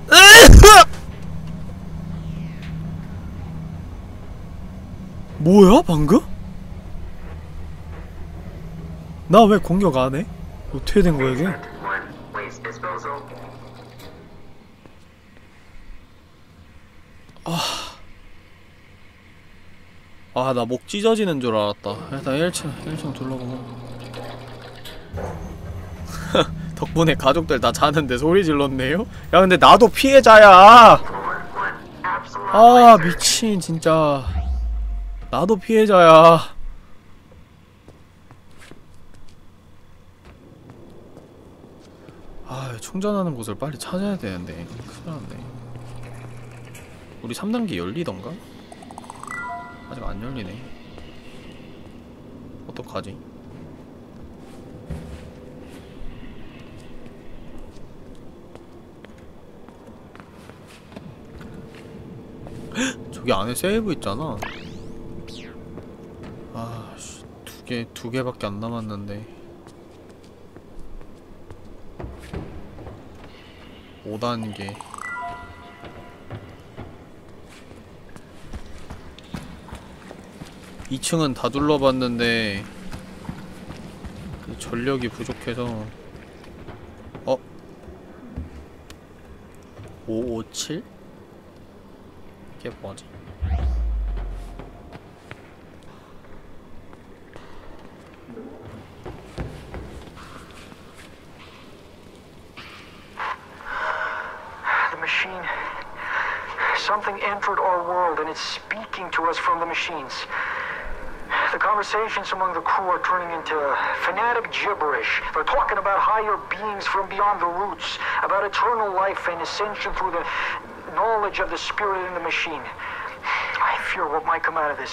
뭐야 방금? 나 왜 공격 안 해? 어떻게 된 거야 이게? 아, 아, 나 목 찢어지는 줄 알았다. 일단 일 층, 일 층 둘러보고. 덕분에 가족들 다 자는데 소리 질렀네요? 야, 근데 나도 피해자야! 아, 미친, 진짜. 나도 피해자야. 아, 충전하는 곳을 빨리 찾아야 되는데. 큰일 났네. 우리 삼 단계 열리던가? 아직 안 열리네. 어떡하지? 저기 안에 세이브 있잖아. 아, 씨, 두 개, 두 개밖에 안 남았는데. 오 단계. 이 층은 다 둘러봤는데 그 전력이 부족해서. 어? 오오칠? 이게 뭐지? The machine. Something entered our world and it's speaking to us from the machines. The conversations among the crew are turning into fanatic gibberish. They're talking about higher beings from beyond the roots, about eternal life and ascension through the knowledge of the spirit in the machine. I fear what might come out of this.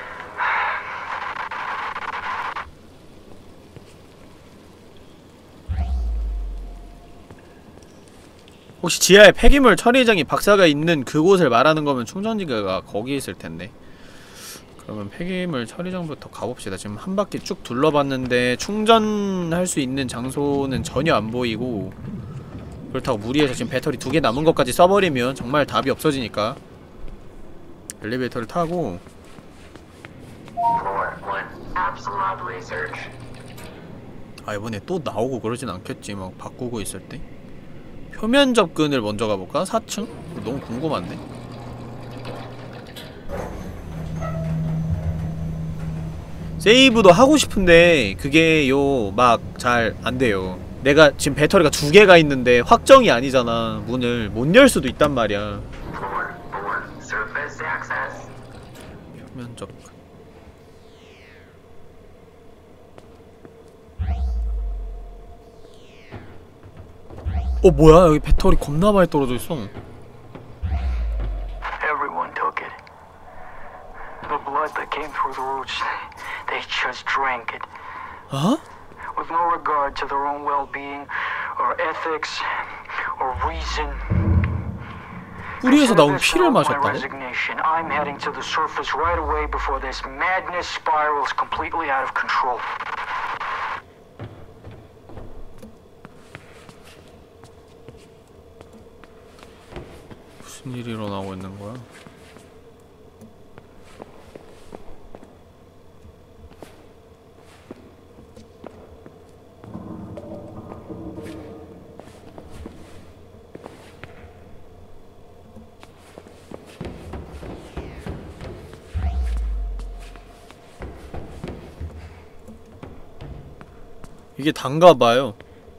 혹시 지하에 폐기물 처리장이 박사가 있는 그곳을 말하는 거면 충전지가 거기 있을 텐데. 그러면 폐기물 처리장부터 가봅시다. 지금 한 바퀴 쭉 둘러봤는데 충전할 수 있는 장소는 전혀 안 보이고, 그렇다고 무리해서 지금 배터리 두 개 남은 것까지 써버리면 정말 답이 없어지니까 엘리베이터를 타고. 아, 이번에 또 나오고 그러진 않겠지. 막 바꾸고 있을 때. 표면 접근을 먼저 가볼까? 사 층? 너무 궁금한데? 세이브도 하고 싶은데 그게 요 막 잘 안돼요. 내가 지금 배터리가 두 개가 있는데 확정이 아니잖아. 문을 못 열 수도 있단 말이야. 표면 접근. 어, 뭐야? 여기 배터리 겁나 많이 떨어져 있어. Everyone took it. The blood that came through the roots, they just drank it. 어? With no regard to their own well-being, or ethics, or reason. 뿌리에서 나온 피를 마셨다고? I'm heading to the surface right away before this madness spirals completely out of control. 무슨 일이 일어나고 있는 거야? 이게 단가봐요.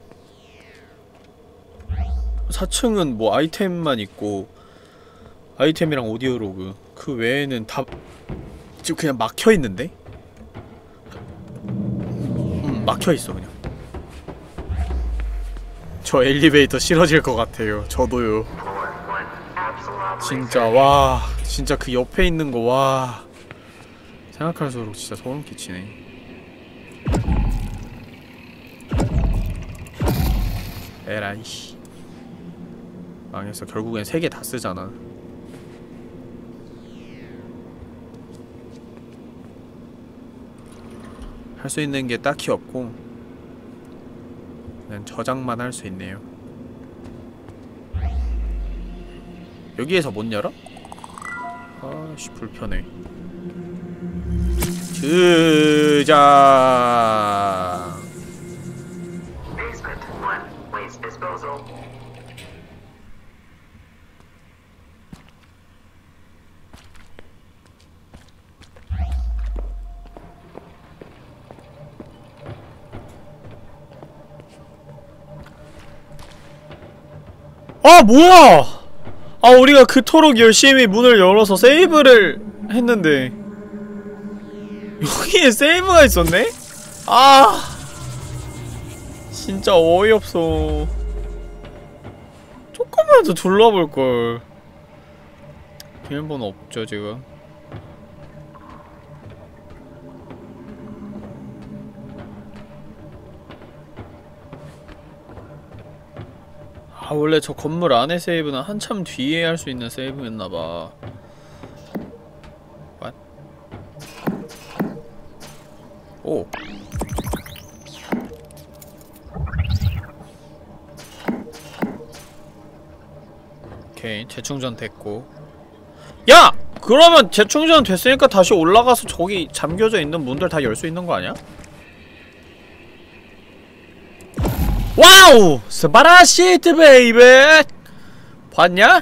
사 층은 뭐 아이템만 있고 아이템이랑 오디오로그 그 외에는 다 지금 그냥 막혀있는데? 음 막혀있어 그냥. 저 엘리베이터 싫어질 것 같아요. 저도요. 진짜 와 진짜 그 옆에 있는 거 와 생각할수록 진짜 소름 끼치네. 에라이씨 망했어. 결국엔 세 개 다 쓰잖아. 할 수 있는 게 딱히 없고 그냥 저장만 할 수 있네요. 여기에서 못 열어? 아씨 불편해. 저장. Basement one, waste disposal. 아 뭐야! 아 우리가 그토록 열심히 문을 열어서 세이브를 했는데 여기에 세이브가 있었네? 아 진짜 어이없어. 조금만 더 둘러볼걸. 비밀번호 없죠 지금. 아 원래 저 건물 안에 세이브는 한참 뒤에 할 수 있는 세이브였나봐. What? 오 오케이 재충전 됐고. 야! 그러면 재충전 됐으니까 다시 올라가서 저기 잠겨져 있는 문들 다 열 수 있는 거 아니야? 와우! 스바라시트 베이베! 봤냐?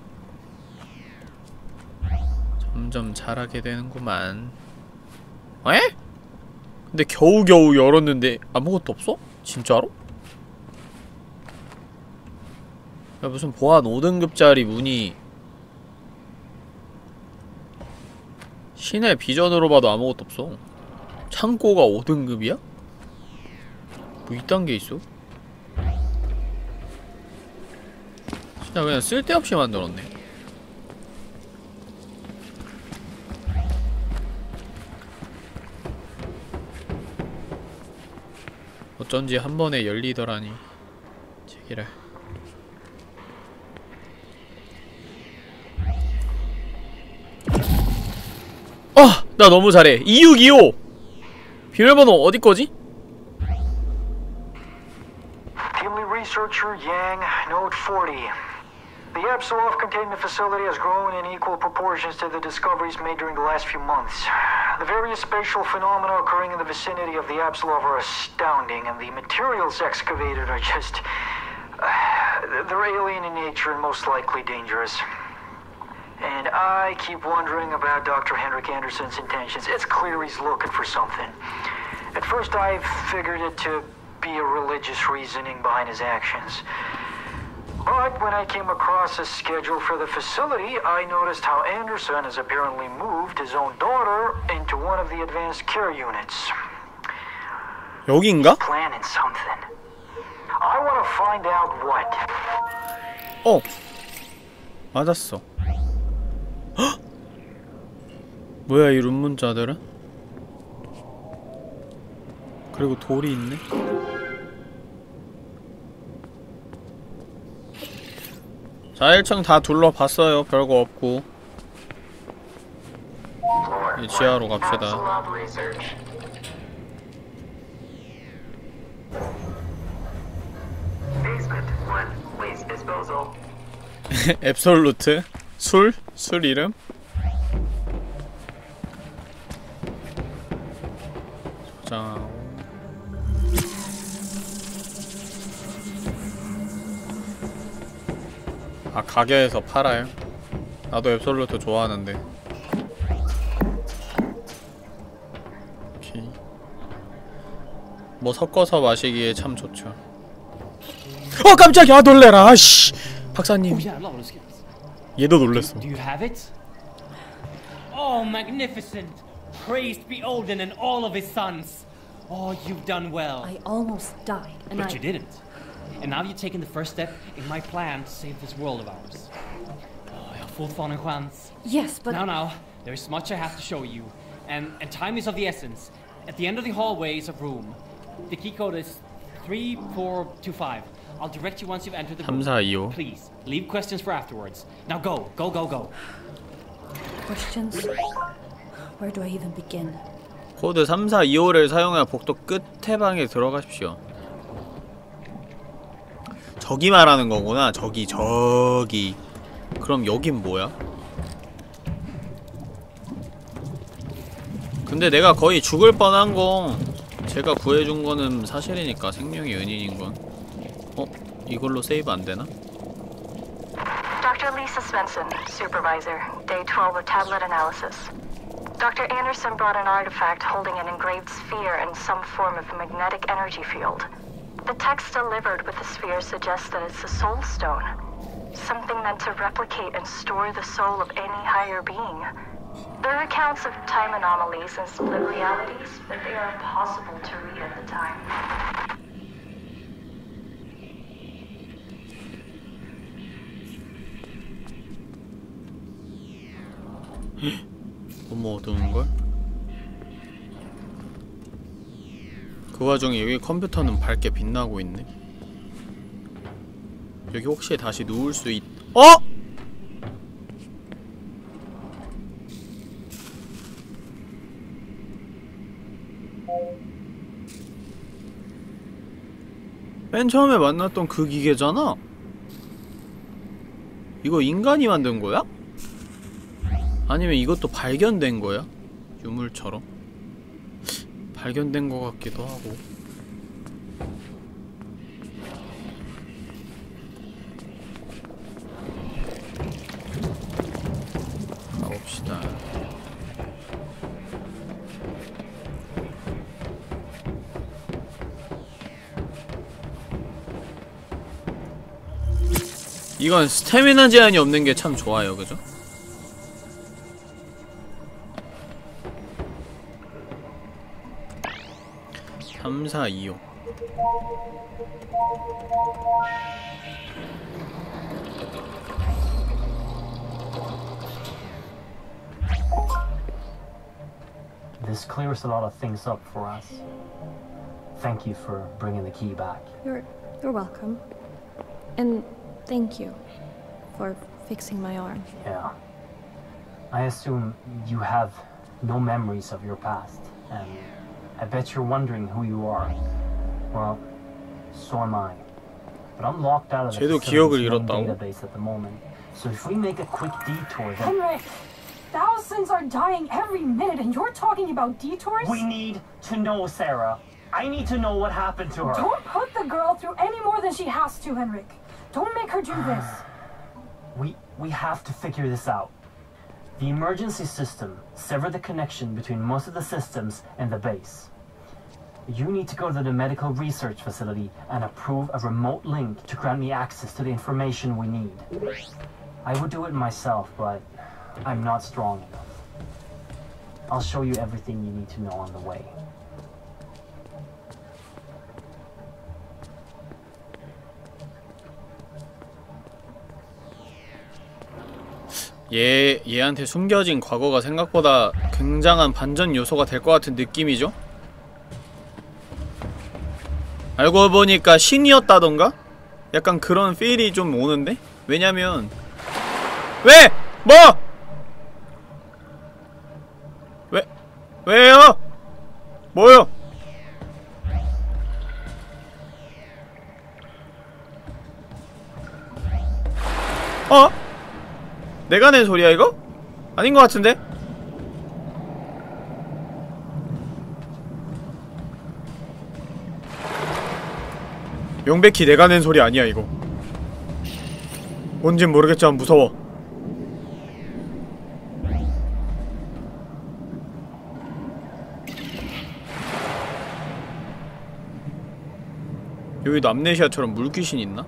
점점 잘하게 되는구만. 에? 근데 겨우겨우 열었는데 아무것도 없어? 진짜로? 야 무슨 보안 오 등급짜리 문이 신의 비전으로 봐도 아무것도 없어. 창고가 오 등급이야? 뭐 이딴 게 있어? 진짜 그냥 쓸데없이 만들었네. 어쩐지 한 번에 열리더라니. 제기라. 아! 나 너무 잘해. 이육이오! 비밀번호 어디 거지? Family researcher Yang, Note forty. The Absolov containment facility has grown in equal proportions to the discoveries made during the last few months. The various spatial phenomena occurring in the vicinity of the Absolov are astounding, and the materials excavated are just... Uh, they're alien in nature and most likely dangerous. And I keep wondering about Doctor Henrik Anderson's intentions. It's clear he's looking for something. At first I figured it to be a religious reasoning behind his actions. But when I came across a schedule for the facility, I noticed how Anderson has apparently moved his own daughter into one of the advanced care units. 여기인가? Planning something. I want to find out what. 어! 맞았어. 헉! 뭐야 이 룸문자들은? 그리고 돌이 있네? 자 일 층 다 둘러봤어요. 별거 없고 이제 지하로 갑시다. 앱솔루트? 술? 술 이름? 저장. 아 가게에서 팔아요? 나도 앱솔루트 좋아하는데. 오케이. 뭐 섞어서 마시기에 참 좋죠. 어 깜짝이야 놀래라. 씨 박사님. 얘도 놀랬어. Do you have it? Oh, magnificent! Praised be Odin and all of his sons. Oh, you've done well. I almost died, and but I... you didn't. And now you've taken the first step in my plan to save this world of ours. Oh, jag har fortfarande en chans. Yes, but... Now, now, there is much I have to show you. And, and time is of the essence. At the end of the hallway is a room. The key code is three four two five. I'll direct you once you've entered the room. 삼사이오. Please, leave questions for afterwards. Now go, go, go, go. Questions? Where do I even begin? 코드 삼사이오를 사용하여 복도 끝에 방에 들어가십시오. 저기 말하는 거구나. 저기 저기. 그럼 여긴 뭐야? 근데 내가 거의 죽을 뻔한 거 제가 구해준 거는 사실이니까 생명의 은인인 건. 어? 이걸로 세이브 안 되나? Doctor Lisa Svensson, Supervisor, Day twelve of Tablet Analysis. Doctor Anderson brought an artifact holding an engraved sphere and some form of magnetic energy field. The text delivered with the sphere suggests that it's a soul stone. Something meant to replicate and store the soul of any higher being. There are accounts of time anomalies and split realities, but they are impossible to read at the time. 너무 어두운걸? 그 와중에 여기 컴퓨터는 밝게 빛나고 있네. 여기 혹시 다시 누울 수 있... 어?! 맨 처음에 만났던 그 기계잖아? 이거 인간이 만든 거야? 아니면 이것도 발견된 거야? 유물처럼? 발견된 거 같기도 하고. 가봅시다. 이건 스태미나 제한이 없는 게 참 좋아요, 그죠? 삼사이오. This clears a lot of things up for us. Thank you for bringing the key back. You're... you're welcome. And thank you for fixing my arm. Yeah. I assume you have no memories of your past, and I bet you're wondering who you are. Well, so am I. But I'm locked out of the facility's main database at the moment. So if we make a quick detour, then... Henrik! Thousands are dying every minute and you're talking about detours? We need to know, Sarah. I need to know what happened to her. Don't put the girl through any more than she has to, Henrik. Don't make her do this. We we have to figure this out. The emergency system severed the connection between most of the systems and the base. You need to go to the medical research facility and approve a remote link to grant me access to the information we need. I would do it myself, but I'm not strong enough. I'll show you everything you need to know on the way. 얘, 얘한테 숨겨진 과거가 생각보다 굉장한 반전 요소가 될 것 같은 느낌이죠? 알고 보니까 신이었다던가? 약간 그런 필이 좀 오는데? 왜냐면 왜! 뭐! 왜? 왜요? 뭐요? 어? 내가 낸 소리야 이거? 아닌 것 같은데? 명백히 내가 낸 소리 아니야 이거. 뭔진 모르겠지만 무서워. 여기도 암네시아처럼 물귀신 있나?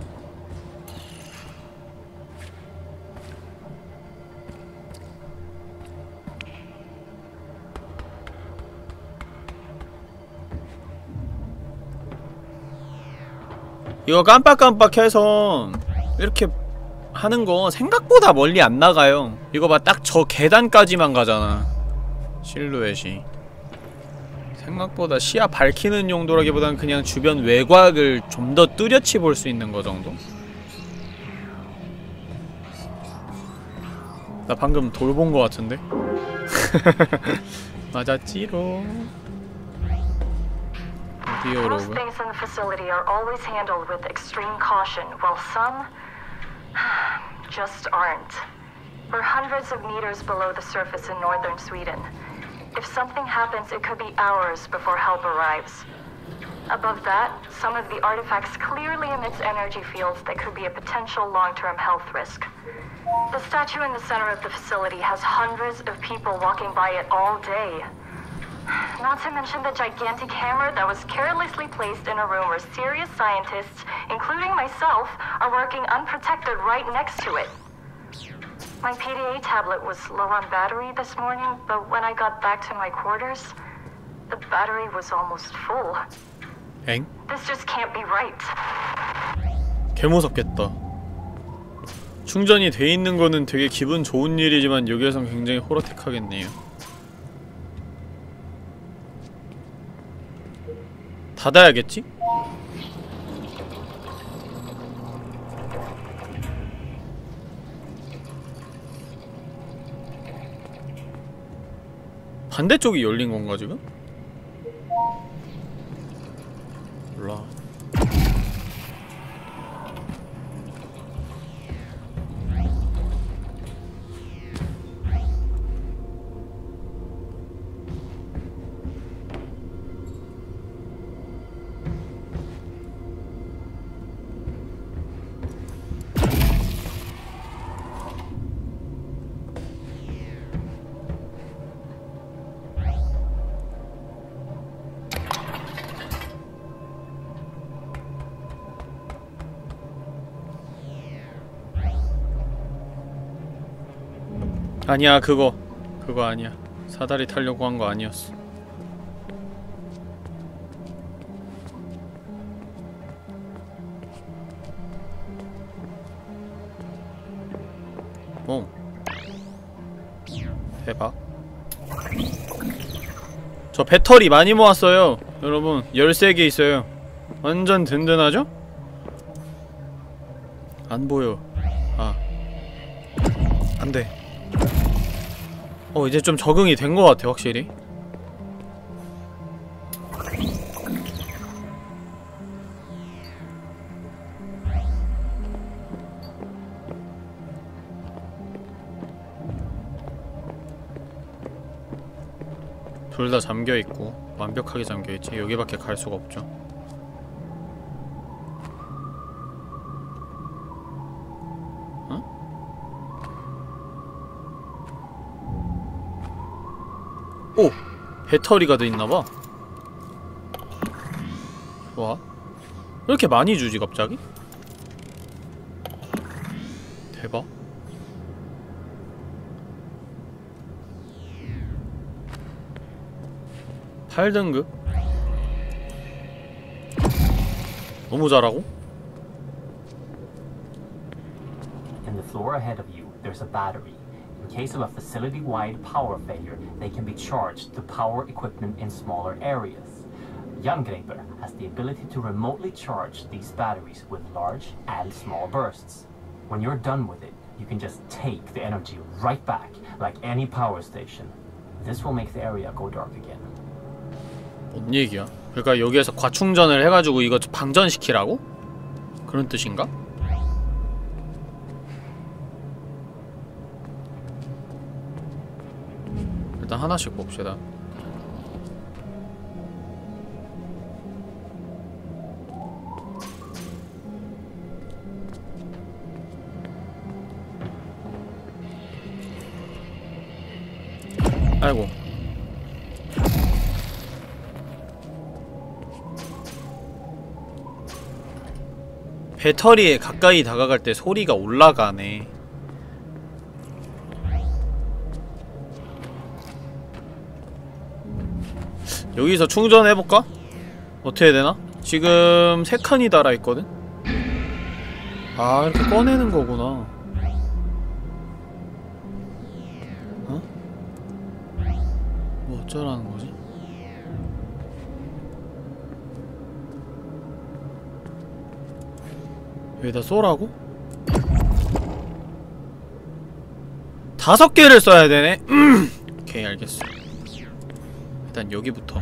이거 깜빡깜빡해서 이렇게 하는 거 생각보다 멀리 안 나가요. 이거 봐, 딱 저 계단까지만 가잖아. 실루엣이 생각보다 시야 밝히는 용도라기보단 그냥 주변 외곽을 좀 더 뚜렷이 볼 수 있는 거 정도? 나 방금 돌 본 거 같은데? 맞았지롱. Most things in the facility are always handled with extreme caution, while some just aren't. We're hundreds of meters below the surface in northern Sweden. If something happens, it could be hours before help arrives. Above that, some of the artifacts clearly emits energy fields that could be a potential long-term health risk. The statue in the center of the facility has hundreds of people walking by it all day. Not to mention the gigantic hammer that was carelessly placed in a room where serious scientists, including myself, are working unprotected right next to it. My P D A tablet was low on battery this morning, but when I got back to my quarters, the battery was almost full. 엥? This just can't be right. 개무섭겠다. 충전이 돼 있는 거는 되게 기분 좋은 일이지만 여기에선 굉장히 호러틱하겠네요. 닫아야겠지? 반대쪽이 열린 건가 지금? 몰라. 아니야, 그거 그거 아니야. 사다리 타려고 한 거 아니었어. 오, 대박. 저 배터리 많이 모았어요 여러분. 열세 개 있어요. 완전 든든하죠? 안 보여. 아, 안돼. 어, 이제 좀 적응이 된 것 같아, 확실히. 둘 다 잠겨있고 완벽하게 잠겨있지. 여기밖에 갈 수가 없죠. 오! 배터리가 돼 있나봐. 좋아. 왜 이렇게 많이 주지 갑자기? 대박. 팔 등급? 너무 잘하고? In the floor ahead of you, there's a battery. In case of a facility-wide power failure, they can be charged to power equipment in smaller areas. Jangreper has the ability to remotely charge these batteries with large and small bursts. When you're done with it, you can just take the energy right back, like any power station. This will make the area go dark again. 뭔 얘기야? 그러니까 여기에서 과충전을 해가지고 이거 방전시키라고? 그런 뜻인가? 일단 하나씩 봅시다. 아이고. 배터리에 가까이 다가갈 때 소리가 올라가네. 여기서 충전해볼까? 어떻게 되나? 지금 세 칸이 달아있거든? 아, 이렇게 꺼내는 거구나. 어? 뭐 어쩌라는 거지? 여기다 쏘라고? 다섯 개를 써야 되네? 오케이, 알겠어. 일단 여기부터.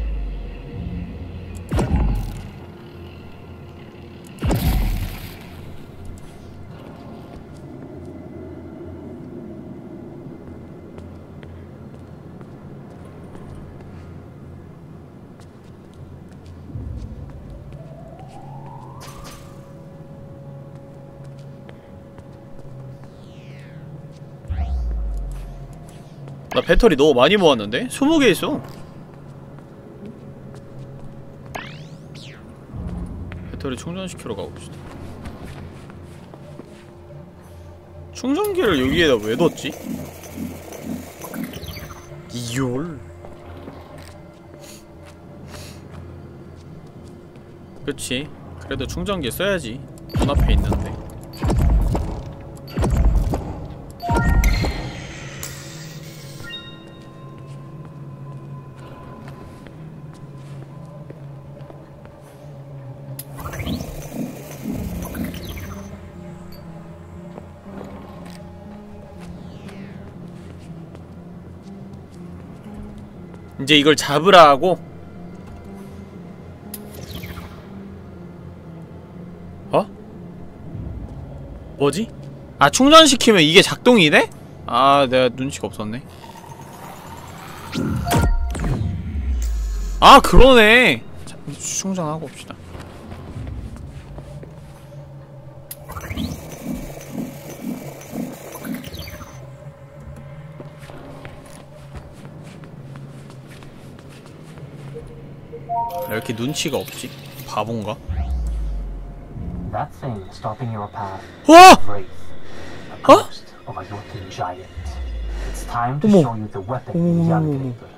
나 배터리 너무 많이 모았는데? 스무 개 있어. 배터리 충전시키러 가봅시다. 충전기를 여기에다 왜 뒀지? 이열. 그치. 그래도 충전기 써야지. 눈앞에 있는데. 이제 이걸 잡으라 하고. 어? 뭐지? 아, 충전시키면 이게 작동이 돼? 아, 내가 눈치가 없었네. 아, 그러네. 자, 충전하고 옵시다. 왜 이렇게 눈치가 없지? 바본가? That thing stopping your path. 와! Wraith, a ghost of a Jotun giant. It's time to show you the weapon you young